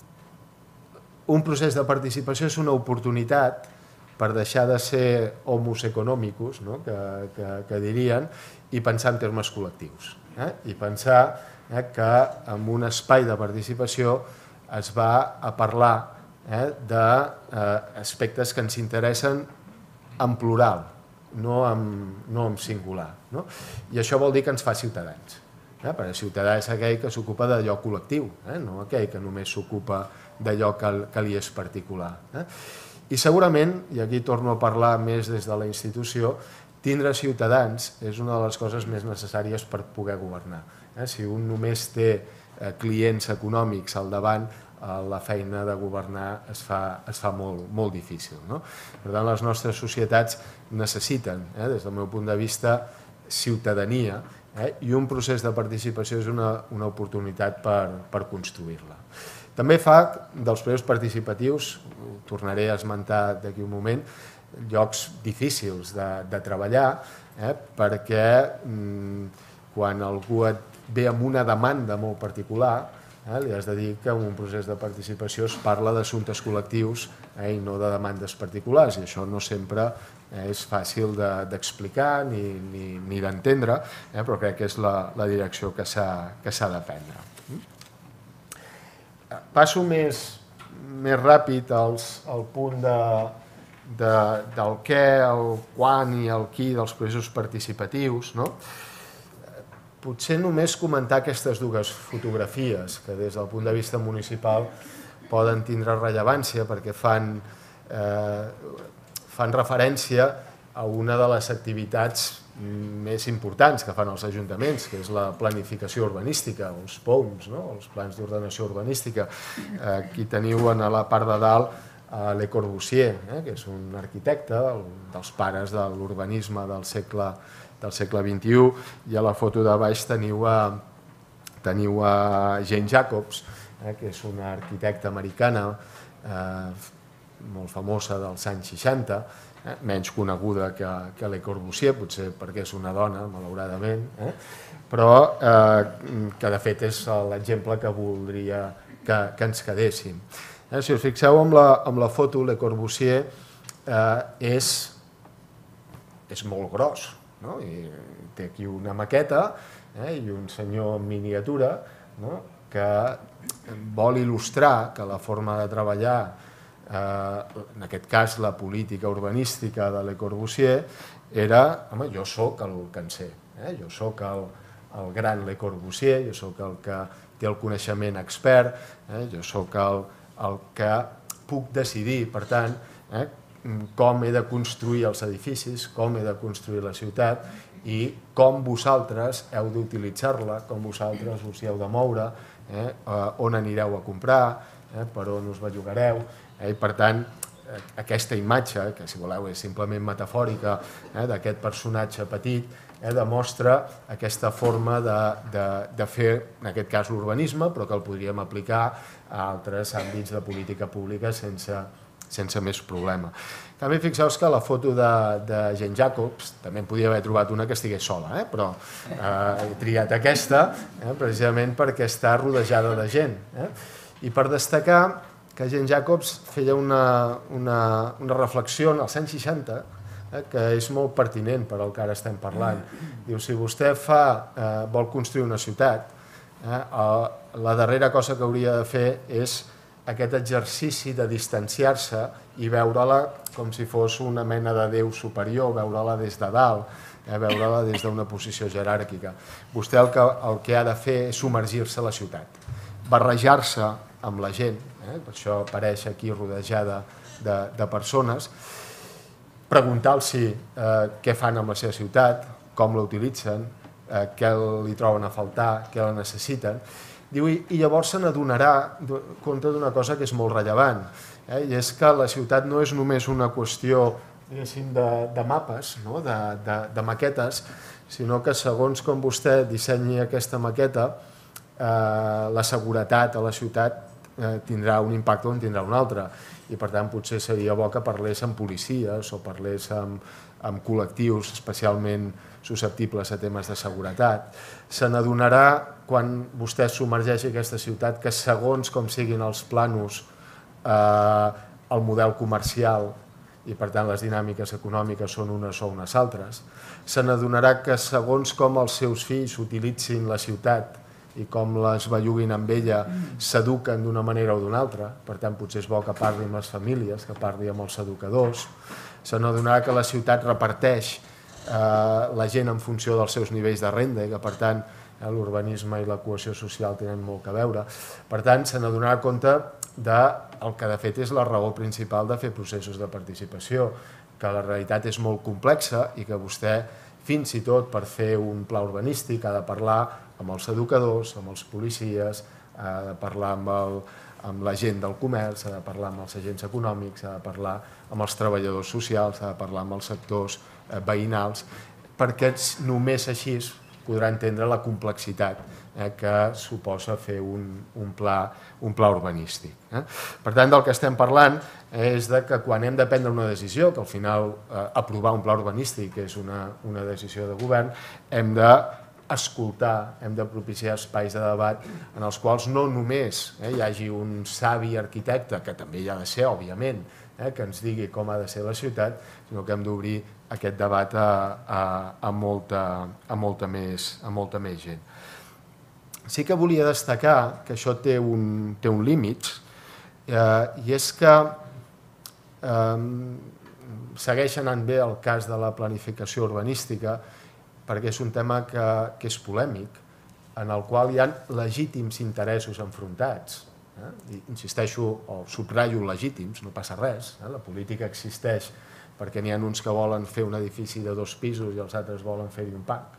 un procés de participació és una oportunitat per deixar de ser homus economicus, no? que, que, que dirien, i pensar en termes col·lectius. Eh? I pensar eh, que en un espai de participació es va a parlar eh, d'aspectes que ens interessen en plural, no en, no en singular. No? I això vol dir que ens fa ciutadans. Eh? Perquè ciutadà és aquell que s'ocupa d'allò col·lectiu, eh? no aquell que només s'ocupa d'allò que, que li és particular. Eh? I segurament, i aquí torno a parlar més des de la institució, tindre ciutadans és una de les coses més necessàries per poder governar. Eh? Si un només té eh, clients econòmics al davant, eh, la feina de governar es fa, es fa molt, molt difícil. No? Per tant, les nostres societats necessiten, eh, des del meu punt de vista, ciutadania, eh? i un procés de participació és una, una oportunitat per, per construir-la. També fa dels processos participatius, ho tornaré a esmentar d'aquí un moment, llocs difícils de, de treballar, eh, perquè mm, quan algú et ve amb una demanda molt particular, eh, li has de dir que en un procés de participació es parla d'assumptes col·lectius eh, i no de demandes particulars, i això no sempre eh, és fàcil d'explicar de, ni, ni, ni d'entendre, eh, però crec que és la, la direcció que s'ha que s'ha de prendre. Passo més, més ràpid als, al punt de, de, del què, el quan i el qui dels processos participatius. No? Potser només comentar aquestes dues fotografies que des del punt de vista municipal poden tindre rellevància perquè fan, eh, fan referència a una de les activitats més importants que fan els ajuntaments, que és la planificació urbanística, els P O Ms, no? Els plans d'ordenació urbanística. Aquí teniu a la part de dalt a Le Corbusier, eh? que és un arquitecte el, dels pares de l'urbanisme del segle, del segle vint-i-u, i a la foto de baix teniu a, teniu a Jane Jacobs, que és una arquitecta americana molt famosa dels anys seixanta, menys coneguda que Le Corbusier, potser perquè és una dona, malauradament, però que de fet és l'exemple que voldria que ens quedéssim. Si us fixeu en la foto, Le Corbusier és molt gros, té aquí una maqueta i un senyor en miniatura que vol il·lustrar que la forma de treballar, en aquest cas la política urbanística de Le Corbusier, era, home, jo sóc el que en sé, jo sóc el gran Le Corbusier, jo sóc el que té el coneixement expert, jo sóc el que puc decidir, per tant, com he de construir els edificis, com he de construir la ciutat i com vosaltres heu d'utilitzar-la, com vosaltres us hi heu de moure, on anireu a comprar, per on us bellugareu. I per tant, aquesta imatge, que si voleu és simplement metafòrica, d'aquest personatge petit, demostra aquesta forma de fer, en aquest cas, l'urbanisme, però que el podríem aplicar a altres àmbits de política pública sense més problema. També fixeu-vos que la foto de Jane Jacobs, també en podia haver trobat una que estigués sola, però he triat aquesta precisament perquè està rodejada de gent. I per destacar que Jane Jacobs feia una reflexió als anys seixanta que és molt pertinent per al que ara estem parlant. Diu, si vostè vol construir una ciutat, la darrera cosa que hauria de fer és aquest exercici de distanciar-se i veure-la com si fos una mena de déu superior, veure-la des de dalt, veure-la des d'una posició jeràrquica. Vostè el que ha de fer és submergir-se a la ciutat, barrejar-se amb la gent, per això apareix aquí rodejada de persones, preguntar-los què fan amb la seva ciutat, com la utilitzen, què li troben a faltar, què la necessiten. I llavors se n'adonarà compte d'una cosa que és molt rellevant, i és que la ciutat no és només una qüestió de mapes, de maquetes, sinó que segons com vostè dissenyi aquesta maqueta, la seguretat a la ciutat tindrà un impacte o en tindrà un altre. I per tant potser seria bo que parlés amb policies o parlés amb col·lectius especialment susceptibles a temes de seguretat. Se n'adonarà quan vostè submergeixi aquesta ciutat que segons com siguin els planos, el model comercial i per tant les dinàmiques econòmiques són unes o unes altres. Se n'adonarà que segons com els seus fills utilitzin la ciutat i com les belluguin amb ella, s'eduquen d'una manera o d'una altra. Per tant, potser és bo que parli amb les famílies, que parli amb els educadors. Se n'adonarà que la ciutat reparteix la gent en funció dels seus nivells de renda i que, per tant, l'urbanisme i la cohesió social tenen molt a veure. Per tant, se n'adonarà compte del que, de fet, és la raó principal de fer processos de participació, que la realitat és molt complexa i que vostè, fins i tot per fer un pla urbanístic, ha de parlar amb els educadors, amb els policies, ha de parlar amb la gent del comerç, ha de parlar amb els agents econòmics, ha de parlar amb els treballadors socials, ha de parlar amb els sectors veïnals, perquè només així podrà entendre la complexitat que suposa fer un pla urbanístic. Per tant, del que estem parlant és que quan hem de prendre una decisió, que al final aprovar un pla urbanístic és una decisió de govern, hem de escoltar, hem de propiciar espais de debat en els quals no només hi hagi un savi arquitecte, que també hi ha de ser, òbviament, que ens digui com ha de ser la ciutat, sinó que hem d'obrir aquest debat a molta més gent. Sí que volia destacar que això té un límit, i és que segueix anant bé el cas de la planificació urbanística, perquè és un tema que és polèmic, en el qual hi ha legítims interessos enfrontats. Insisteixo, o subratllo legítims, no passa res, la política existeix perquè n'hi ha uns que volen fer un edifici de dos pisos i els altres volen fer-hi un parc,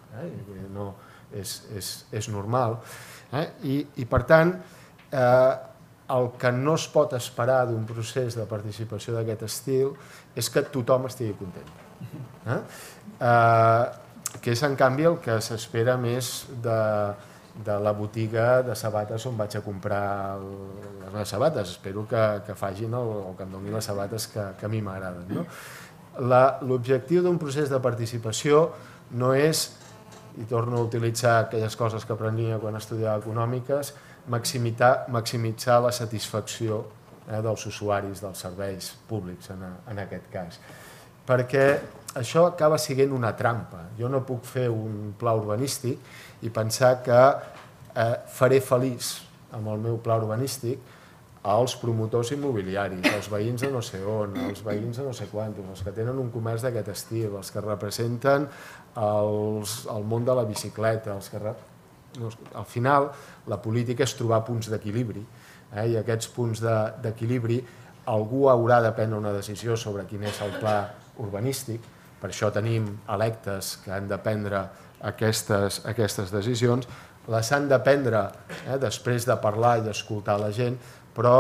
és normal. I per tant, el que no es pot esperar d'un procés de participació d'aquest estil és que tothom estigui content. Que és, en canvi, el que s'espera més de la botiga de sabates on vaig a comprar les meves sabates. Espero que, que facin el, o que em donin les sabates que, que a mi m'agraden, no? L'objectiu d'un procés de participació no és, i torno a utilitzar aquelles coses que aprenia quan estudiava econòmiques, maximitzar, maximitzar la satisfacció eh, dels usuaris dels serveis públics, en, a, en aquest cas. Perquè això acaba sent una trampa. Jo no puc fer un pla urbanístic i pensar que eh, faré feliç amb el meu pla urbanístic als promotors immobiliaris, als veïns de no sé on, als veïns de no sé quantos, els que tenen un comerç d'aquest estil, els que representen els, el món de la bicicleta, els que... Al final, la política és trobar punts d'equilibri, eh? I aquests punts d'equilibri algú haurà de prendre una decisió sobre quin és el pla urbanístic, per això tenim electes que han de prendre aquestes, aquestes decisions, les han de prendre eh, després de parlar i escoltar la gent, però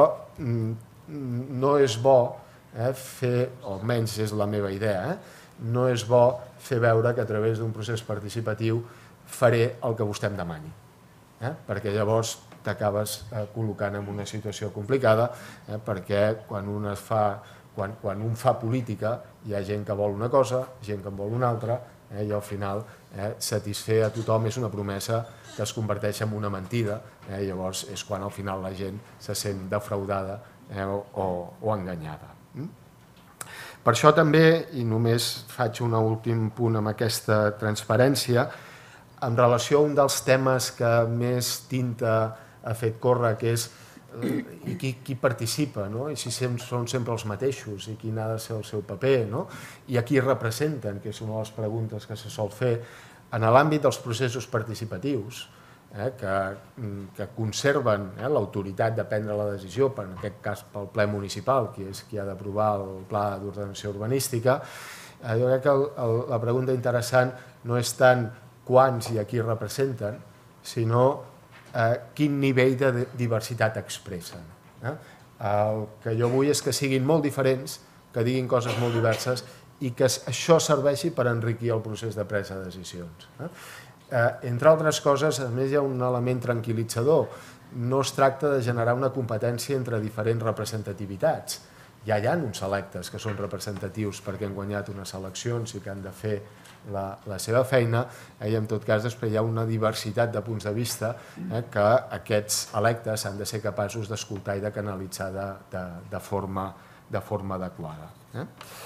mm, no és bo eh, fer, o almenys és la meva idea, eh, no és bo fer veure que a través d'un procés participatiu faré el que vostè em demani, eh, perquè llavors t'acabes eh, col·locant en una situació complicada, eh, perquè quan un, es fa, quan, quan un fa política hi ha gent que vol una cosa, gent que en vol una altra, eh, i al final eh, satisfer a tothom és una promesa que es converteix en una mentida, eh, llavors és quan al final la gent se sent defraudada eh, o, o enganyada. Mm? Per això també, i només faig un últim punt amb aquesta transparència, en relació a un dels temes que més tinta ha fet córrer, que és i qui, qui participa, no? I si són sempre els mateixos, i quin ha de ser el seu paper, no? I a qui representen, que és una de les preguntes que se sol fer, en l'àmbit dels processos participatius, eh, que, que conserven eh, l'autoritat de prendre la decisió, per, en aquest cas pel ple municipal, que és qui ha d'aprovar el pla d'ordenació urbanística, eh, jo crec que el, el, la pregunta interessant no és tant quants i a qui representen, sinó eh, quin nivell de diversitat expressen. Eh? El que jo vull és que siguin molt diferents, que diguin coses molt diverses i que això serveixi per enriquir el procés de presa de decisions. Eh? Eh, entre altres coses, a més hi ha un element tranquil·litzador. No es tracta de generar una competència entre diferents representativitats. Ja hi ha uns electes que són representatius perquè han guanyat unes eleccions i que han de fer la, la seva feina, eh, i en tot cas després hi ha una diversitat de punts de vista eh, que aquests electes han de ser capaços d'escoltar i de canalitzar de, de, de, forma, de forma adequada. Eh?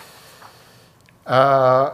Uh,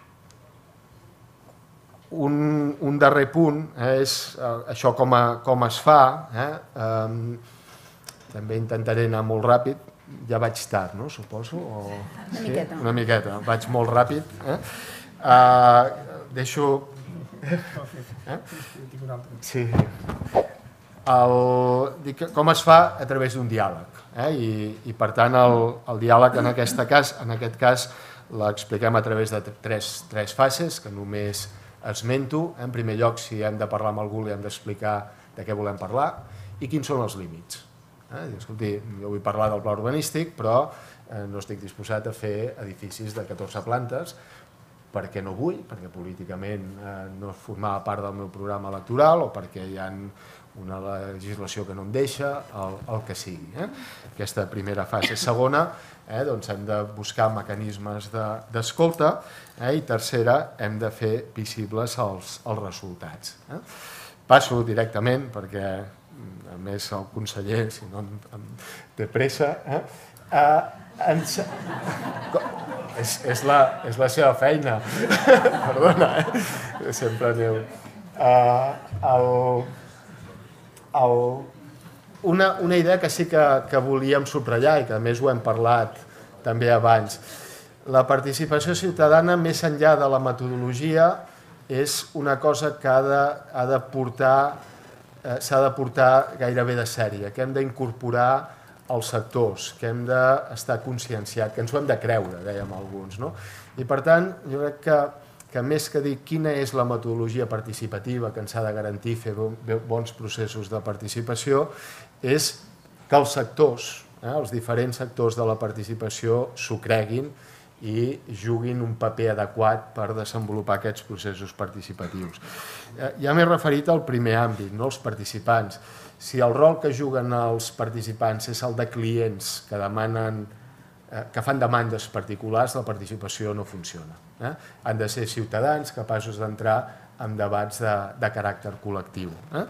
un, un darrer punt eh, és uh, això com, a, com es fa. Eh? Um, també intentaré anar molt ràpid. Ja vaig tard, no? Suposo? O... Una sí? miqueta. Una miqueta. Vaig molt ràpid. Eh? Uh, deixo... Eh? Sí. El, dic, com es fa? A través d'un diàleg. Eh? I, I per tant el, el diàleg en, aquesta cas, en aquest cas l'expliquem a través de tres, tres fases que només esmento. En primer lloc, si hem de parlar amb algú, li hem d'explicar de què volem parlar i quins són els límits. Eh? Escolti, jo vull parlar del pla urbanístic, però eh, no estic disposat a fer edificis de catorze plantes, perquè no vull, perquè políticament eh, no formava part del meu programa electoral o perquè hi ha una legislació que no em deixa, el, el que sigui. Eh? Aquesta primera fase. Segona, eh, doncs hem de buscar mecanismes d'escolta de, eh? I tercera, hem de fer visibles els, els resultats. Eh? Passo directament, perquè a més el conseller, si no em, em té pressa, eh? Eh, ens... És, és, la, és la seva feina. Perdona, eh? Sempre aneu. Uh, el, el, una, una idea que sí que, que volíem subratllar i que a més ho hem parlat també abans. La participació ciutadana, més enllà de la metodologia, és una cosa que ha de, ha de portar, eh, s'ha de portar gairebé de sèrie, que hem d'incorporar els sectors, que hem d'estar conscienciats, que ens ho hem de creure, dèiem alguns. No? I per tant, jo crec que, que més que dir quina és la metodologia participativa que ens ha de garantir fer bons processos de participació, és que els sectors, eh, els diferents sectors de la participació s'ho creguin i juguin un paper adequat per desenvolupar aquests processos participatius. Ja m'he referit al primer àmbit, no? Els participants. Si el rol que juguen els participants és el de clients que demanen, que fan demandes particulars, la participació no funciona. Eh? Han de ser ciutadans capaços d'entrar en debats de, de caràcter col·lectiu. Eh?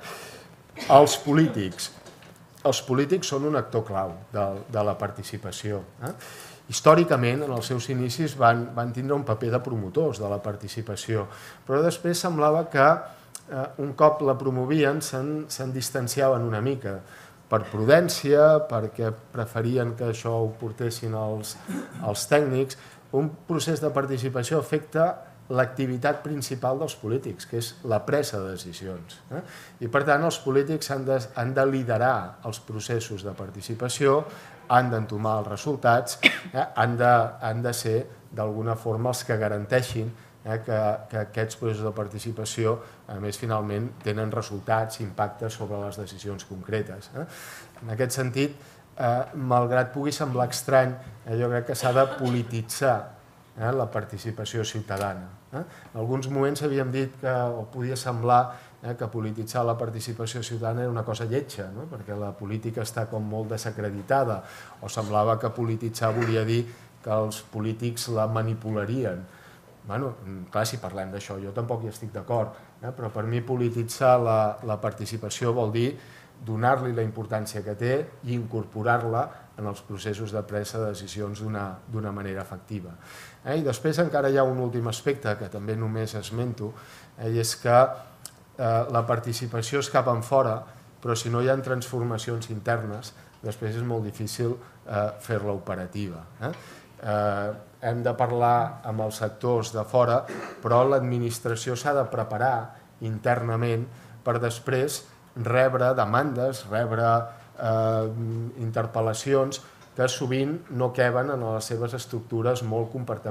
Els polítics. Els polítics són un actor clau de, de la participació. Eh? Històricament, en els seus inicis, van, van tindre un paper de promotors de la participació, però després semblava que eh, un cop la promovien se'n distanciaven una mica, per prudència, perquè preferien que això ho portessin els, els tècnics. Un procés de participació afecta l'activitat principal dels polítics, que és la presa de decisions. Eh? I per tant els polítics han de, han de liderar els processos de participació, han d'entomar els resultats, eh? han, de, han de ser d'alguna forma els que garanteixin eh? que, que aquests processos de participació a més finalment tenen resultats, impactes sobre les decisions concretes. Eh? En aquest sentit, eh, malgrat pugui semblar estrany, eh, jo crec que s'ha de polititzar Eh, la participació ciutadana. Eh? En alguns moments havíem dit que, o podia semblar eh, que polititzar la participació ciutadana era una cosa lletja, no? Perquè la política està com molt desacreditada, o semblava que polititzar volia dir que els polítics la manipularien. Bueno, clar, si parlem d'això, jo tampoc hi estic d'acord, eh? Però per mi polititzar la, la participació vol dir donar-li la importància que té i incorporar-la en els processos de presa de decisions d'una manera efectiva. Eh? I després encara hi ha un últim aspecte que també només esmento, eh? i és que eh, la participació és cap enfora, però si no hi ha transformacions internes, després és molt difícil eh, fer-la operativa. Eh? Eh, hem de parlar amb els sectors de fora, però l'administració s'ha de preparar internament per després rebre demandes, rebre eh, interpel·lacions que sovint no queben en les seves estructures molt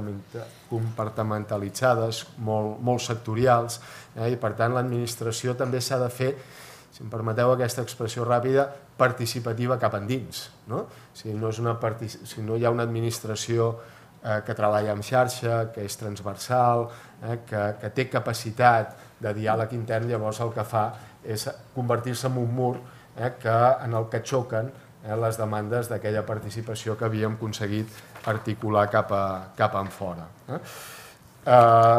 compartimentalitzades, molt, molt sectorials, eh, i per tant l'administració també s'ha de fer, si em permeteu aquesta expressió ràpida, participativa cap endins. No? Si, no és una si no hi ha una administració eh, que treballa en xarxa, que és transversal, eh, que, que té capacitat de diàleg intern, llavors el que fa és convertir-se en un mur eh, que, en el que xoquen eh, les demandes d'aquella participació que havíem aconseguit articular cap, a, cap enfora. Eh? Eh,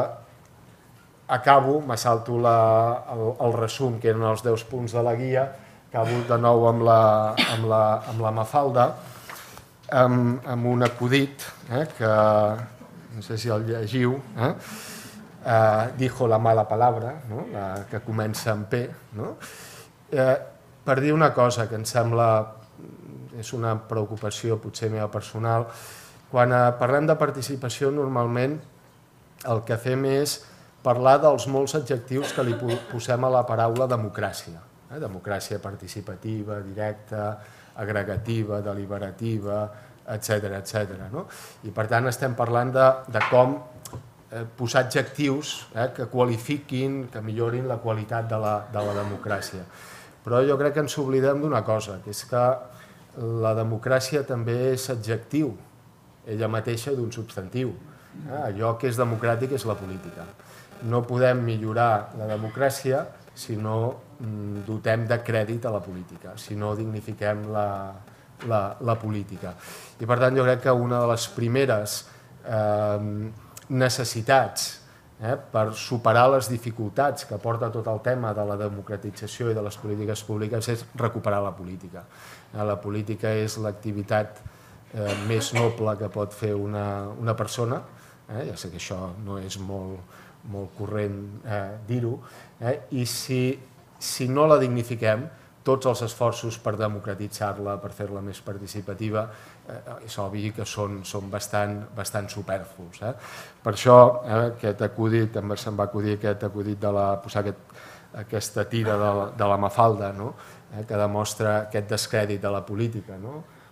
acabo, me salto la, el, el resum, que eren els deu punts de la guia, acabo de nou amb la, amb la, amb la Mafalda, amb, amb un acudit, eh, que no sé si el llegiu, eh? Uh, dijo la mala palabra, no? La que comença amb P, no? uh, per dir una cosa que em sembla, és una preocupació potser meva personal, quan uh, parlem de participació normalment el que fem és parlar dels molts adjectius que li posem a la paraula democràcia. Eh? Democràcia participativa, directa, agregativa, deliberativa, etcètera, etcètera. No? I per tant estem parlant de, de com posar adjectius eh, que qualifiquin, que millorin la qualitat de la, de la democràcia. Però jo crec que ens oblidem d'una cosa, que és que la democràcia també és adjectiu, ella mateixa d'un substantiu. Eh, allò que és democràtic és la política. No podem millorar la democràcia si no dotem de crèdit a la política, si no dignifiquem la, la, la política. I per tant jo crec que una de les primeres eh, necessitats eh, per superar les dificultats que porta tot el tema de la democratització i de les polítiques públiques és recuperar la política. Eh, la política és l'activitat eh, més noble que pot fer una, una persona, eh, ja sé que això no és molt, molt corrent eh, dir-ho, eh, i si, si no la dignifiquem, tots els esforços per democratitzar-la, per fer-la més participativa, eh, és obvi que són, són bastant, bastant superflus. Eh? Per això eh, aquest acudit, també se'm va acudir aquest acudit de la, posar aquest, aquesta tira de la, de la Mafalda, no? eh, que demostra aquest descrèdit de la política. No?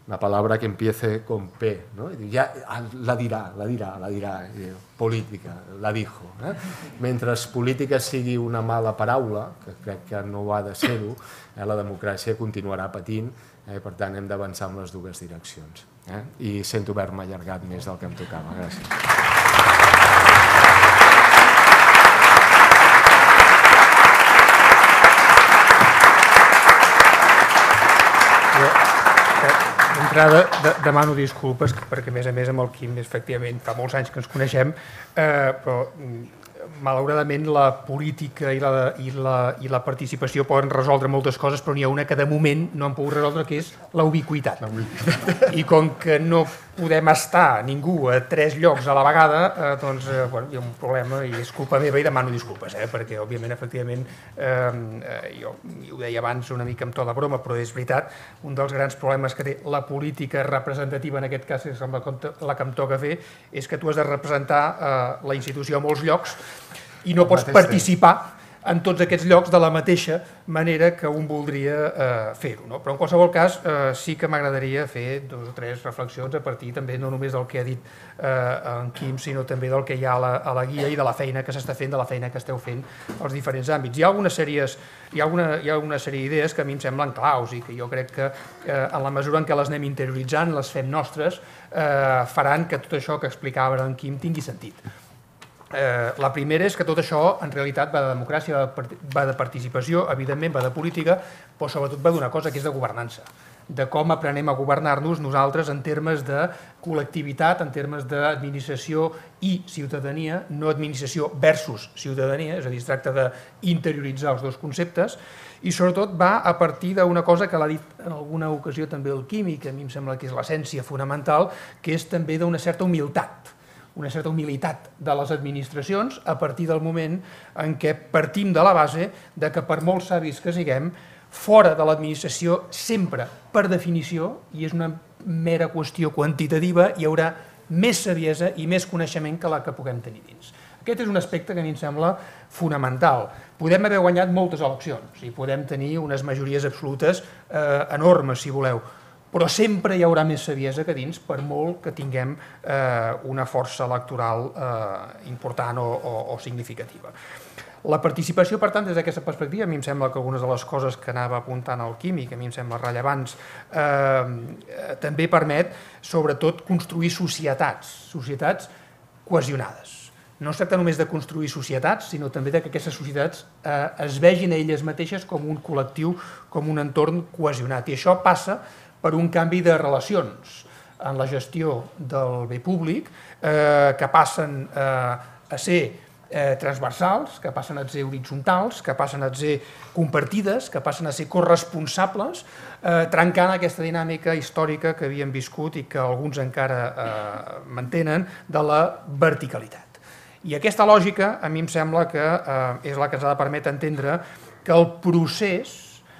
una palabra que empiece con P, ¿no? Y ja, la dirà, la dirà, la dirà, política, la dijo. Eh? Mentre política sigui una mala paraula, que crec que no ho ha de ser-ho, eh, la democràcia continuarà patint, eh, per tant hem d'avançar en les dues direccions. Eh? I sento haver-me allargat més del que em tocava. Gràcies. D'entrada, de, demano disculpes perquè, a més a més, amb el Quim, efectivament, fa molts anys que ens coneixem, eh, però malauradament la política i la, i, la, i la participació poden resoldre moltes coses, però n'hi ha una que de moment no han pogut resoldre, que és la ubiquitat. La ubiquitat. I com que no podem estar ningú a tres llocs a la vegada, eh, doncs eh, bueno, hi ha un problema i és culpa meva i demano disculpes, eh, perquè òbviament, efectivament, eh, jo ho deia abans una mica amb tota broma, però és veritat, un dels grans problemes que té la política representativa, en aquest cas és la que em toca fer, és que tu has de representar eh, la institució a molts llocs i no pots participar en tots aquests llocs de la mateixa manera que un voldria eh, fer-ho. No? Però en qualsevol cas eh, sí que m'agradaria fer dos o tres reflexions a partir també no només del que ha dit eh, en Quim, sinó també del que hi ha a la, a la guia i de la feina que s'està fent, de la feina que esteu fent als diferents àmbits. Hi ha algunes sèries, hi ha una, hi ha una sèrie d'idees que a mi em semblen claus i que jo crec que eh, en la mesura en què les anem interioritzant, les fem nostres, eh, faran que tot això que explicava en Quim tingui sentit. Eh, la primera és que tot això en realitat va de democràcia, va de participació, evidentment va de política, però sobretot va d'una cosa que és de governança, de com aprenem a governar-nos nosaltres en termes de col·lectivitat, en termes d'administració i ciutadania, no administració versus ciutadania, és a dir, es tracta d'interioritzar els dos conceptes, i sobretot va a partir d'una cosa que l'ha dit en alguna ocasió també el Quim i que a mi em sembla que és l'essència fonamental, que és també d'una certa humilitat, una certa humilitat de les administracions a partir del moment en què partim de la base de que per molt savis que siguem, fora de l'administració sempre, per definició, i és una mera qüestió quantitativa, hi haurà més saviesa i més coneixement que la que puguem tenir dins. Aquest és un aspecte que a mi em sembla fonamental. Podem haver guanyat moltes eleccions i podem tenir unes majories absolutes eh, enormes, si voleu, però sempre hi haurà més saviesa que dins, per molt que tinguem eh, una força electoral eh, important o, o, o significativa. La participació, per tant, des d'aquesta perspectiva, a mi em sembla que algunes de les coses que anava apuntant al Quim i que a mi em sembla rellevants, eh, també permet, sobretot, construir societats, societats cohesionades. No es tracta només de construir societats, sinó també que aquestes societats eh, es vegin a elles mateixes com un col·lectiu, com un entorn cohesionat. I això passa per un canvi de relacions en la gestió del bé públic, eh, que passen eh, a ser eh, transversals, que passen a ser horitzontals, que passen a ser compartides, que passen a ser corresponsables, eh, trencant aquesta dinàmica històrica que havíem viscut i que alguns encara eh, mantenen, de la verticalitat. I aquesta lògica, a mi em sembla que eh, és la que ens ha de permetre entendre que el procés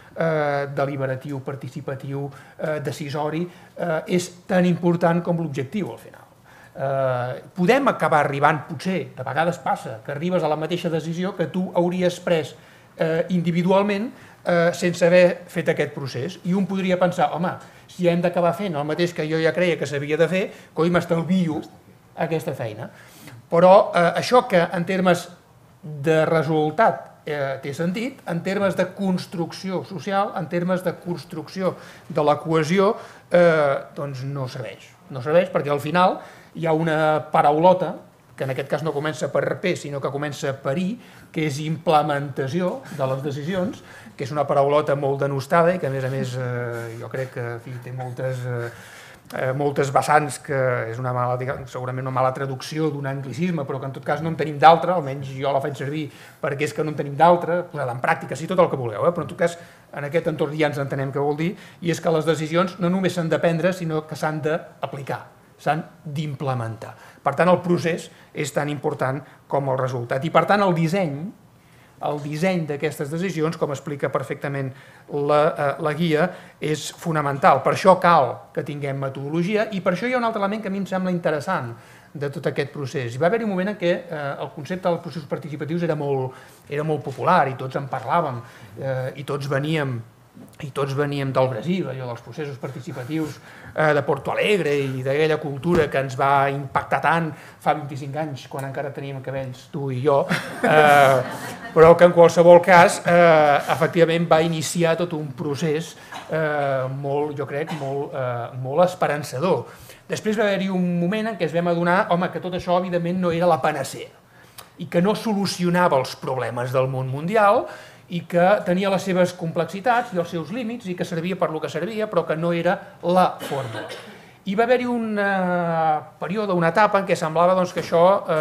Eh, deliberatiu, participatiu, eh, decisori, eh, és tan important com l'objectiu al final. Eh, podem acabar arribant, potser, de vegades passa, que arribes a la mateixa decisió que tu hauries pres eh, individualment eh, sense haver fet aquest procés. I un podria pensar, home, si hem d'acabar fent el mateix que jo ja creia que s'havia de fer, coi, m'estalvio aquesta feina. Però eh, això que en termes de resultat Eh, té sentit, en termes de construcció social, en termes de construcció de la cohesió, eh, doncs no serveix. No serveix perquè al final hi ha una paraulota, que en aquest cas no comença per P, sinó que comença per I, que és implementació de les decisions, que és una paraulota molt denostada i que a més a més eh, jo crec que en fi, té moltes... Eh, Eh, moltes vessants, que és una mala, segurament una mala traducció d'un anglicisme, però que en tot cas no en tenim d'altra, almenys jo la faig servir perquè és que no en tenim d'altra, posada en pràctica, sí, tot el que vulgueu, eh? Però en tot cas en aquest entorn ja ens entenem què vol dir, i és que les decisions no només s'han de prendre, sinó que s'han d'aplicar, s'han d'implementar. Per tant, el procés és tan important com el resultat. I per tant, el disseny, el disseny d'aquestes decisions, com explica perfectament la, eh, la guia, és fonamental. Per això cal que tinguem metodologia i per això hi ha un altre element que a mi em sembla interessant de tot aquest procés. Hi va haver un moment en què eh, el concepte dels processos participatius era molt, era molt popular i tots en parlàvem eh, i tots veníem i tots veníem del Brasil, allò dels processos participatius de Porto Alegre i d'aquella cultura que ens va impactar tant fa vint-i-cinc anys, quan encara teníem cabells, tu i jo, però que en qualsevol cas, efectivament, va iniciar tot un procés molt, jo crec, molt esperançador. Després va haver-hi un moment en què es vam adonar, home, que tot això, evidentment, no era la panacea i que no solucionava els problemes del món mundial i que tenia les seves complexitats i els seus límits i que servia per lo que servia, però que no era la fórmula. I va haver-hi un període, una etapa en què semblava que això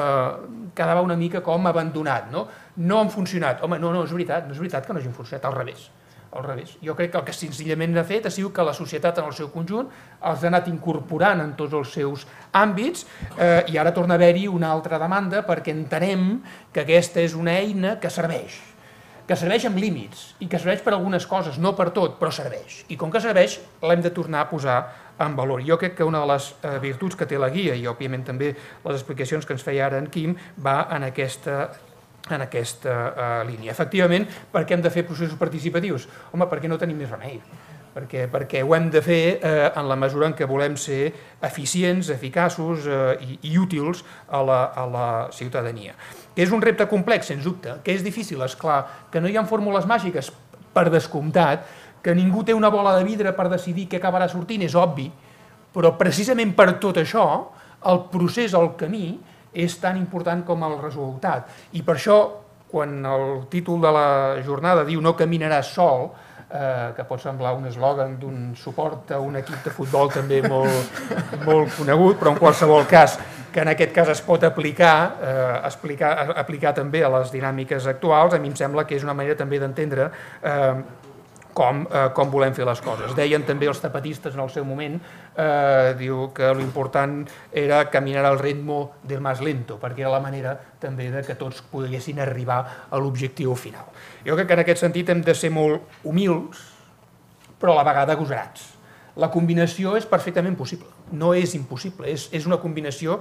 quedava una mica com abandonat. No han funcionat. Home, no, no, és veritat, no és veritat que no hagin funcionat, al revés. Al revés. Jo crec que el que senzillament ha fet ha sigut que la societat en el seu conjunt els ha anat incorporant en tots els seus àmbits i ara torna a haver-hi una altra demanda perquè entenem que aquesta és una eina que serveix. que serveix amb límits i que serveix per algunes coses, no per tot, però serveix. I com que serveix, l'hem de tornar a posar en valor. Jo crec que una de les virtuts que té la guia, i òbviament també les explicacions que ens feia ara en Quim, va en aquesta, en aquesta línia. Efectivament, per què hem de fer processos participatius? Home, perquè no tenim més remei. Perquè, perquè ho hem de fer eh, en la mesura en què volem ser eficients, eficaços eh, i, i útils a la, a la ciutadania. Que és un repte complex, sens dubte, que és difícil, és clar, que no hi ha fórmules màgiques, per descomptat, que ningú té una bola de vidre per decidir què acabarà sortint, és obvi, però precisament per tot això, el procés, el camí, és tan important com el resultat. I per això, quan el títol de la jornada diu no caminaràs sol, que pot semblar un eslògan d'un suport a un equip de futbol també molt, molt conegut, però en qualsevol cas, que en aquest cas es pot aplicar, eh, explicar, aplicar també a les dinàmiques actuals, a mi em sembla que és una manera també d'entendre eh, com, eh, com volem fer les coses. Deien també els tapatistes en el seu moment, eh, diu que l'important era caminar al ritme del más lento, perquè era la manera també de que tots poguessin arribar a l'objectiu final. Jo crec que en aquest sentit hem de ser molt humils, però a la vegada agosarats. La combinació és perfectament possible, no és impossible, és, és una combinació,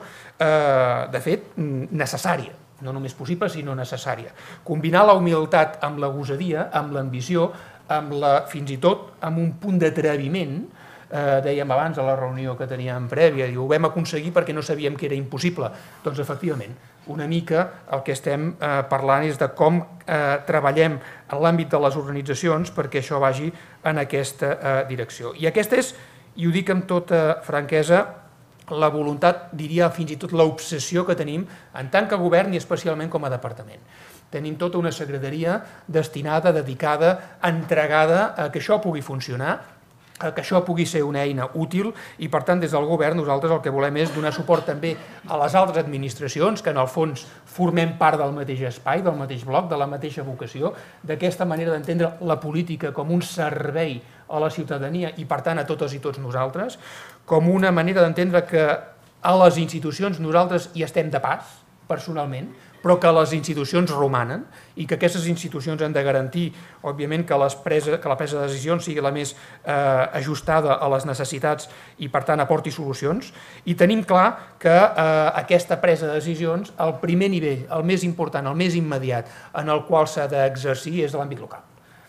eh, de fet, necessària, no només possible, sinó necessària. Combinar la humilitat amb la gosadia, amb l'ambició, amb la, fins i tot amb un punt d'atreviment, eh, dèiem abans a la reunió que teníem prèvia, diu, ho vam aconseguir perquè no sabíem que era impossible. Doncs efectivament, una mica el que estem eh, parlant és de com eh, treballem en l'àmbit de les organitzacions perquè això vagi en aquesta eh, direcció. I aquesta és, i ho dic amb tota franquesa, la voluntat, diria fins i tot l'obsessió que tenim en tant que govern i especialment com a departament. Tenim tota una secretaria destinada, dedicada, entregada a que això pugui funcionar, que això pugui ser una eina útil i, per tant, des del govern nosaltres el que volem és donar suport també a les altres administracions que, en el fons, formem part del mateix espai, del mateix bloc, de la mateixa vocació, d'aquesta manera d'entendre la política com un servei a la ciutadania i, per tant, a totes i tots nosaltres, com una manera d'entendre que a les institucions nosaltres hi estem de pas, personalment, però que les institucions romanen i que aquestes institucions han de garantir, òbviament, que, les presa, que la presa de decisions sigui la més eh, ajustada a les necessitats i, per tant, aporti solucions. I tenim clar que eh, aquesta presa de decisions, el primer nivell, el més important, el més immediat, en el qual s'ha d'exercir és l'àmbit local.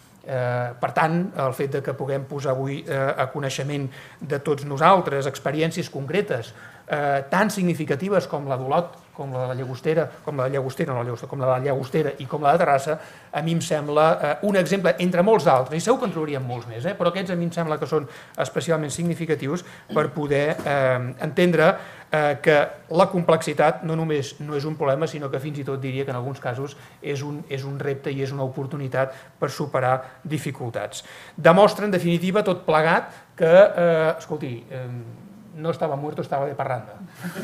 Eh, per tant, el fet de que puguem posar avui eh, a coneixement de tots nosaltres experiències concretes eh, tan significatives com la d'Olot, com la de la Llagostera, com la de Llagostera, no, com la de Llagostera i com la de Terrassa, a mi em sembla eh, un exemple entre molts altres, i segur que en trobaríem molts més, eh, però aquests a mi em sembla que són especialment significatius per poder eh, entendre eh, que la complexitat no només no és un problema, sinó que fins i tot diria que en alguns casos és un, és un repte i és una oportunitat per superar dificultats. Demostra, en definitiva, tot plegat que, eh, escolti, eh, no estava muerto, estava de parranda.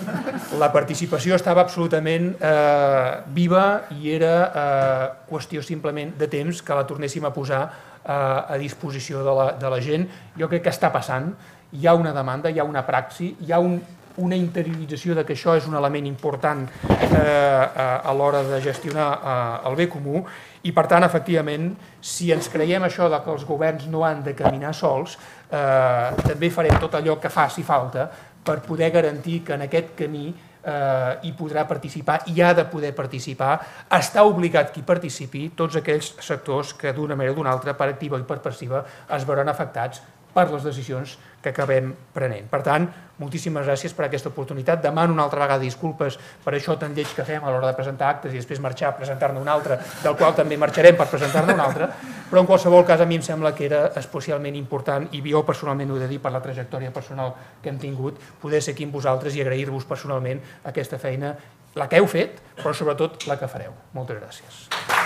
La participació estava absolutament eh, viva i era eh, qüestió simplement de temps que la tornéssim a posar eh, a disposició de la, de la gent. Jo crec que està passant, hi ha una demanda, hi ha una praxi, hi ha un, una interiorització de que això és un element important eh, a l'hora de gestionar eh, el bé comú i, per tant, efectivament, si ens creiem això de que els governs no han de caminar sols, eh, també farem tot allò que faci falta per poder garantir que en aquest camí hi podrà participar i ha de poder participar, està obligat qui participi, tots aquells sectors que d'una manera o d'una altra, per activa i per passiva, es veuran afectats per les decisions que acabem prenent. Per tant, moltíssimes gràcies per aquesta oportunitat. Demano una altra vegada disculpes per això tan lleig que fem a l'hora de presentar actes i després marxar a presentar-ne un altre, del qual també marxarem per presentar-ne un altre, però en qualsevol cas a mi em sembla que era especialment important, i jo personalment ho he de dir per la trajectòria personal que hem tingut, poder ser aquí amb vosaltres i agrair-vos personalment aquesta feina, la que heu fet, però sobretot la que fareu. Moltes gràcies.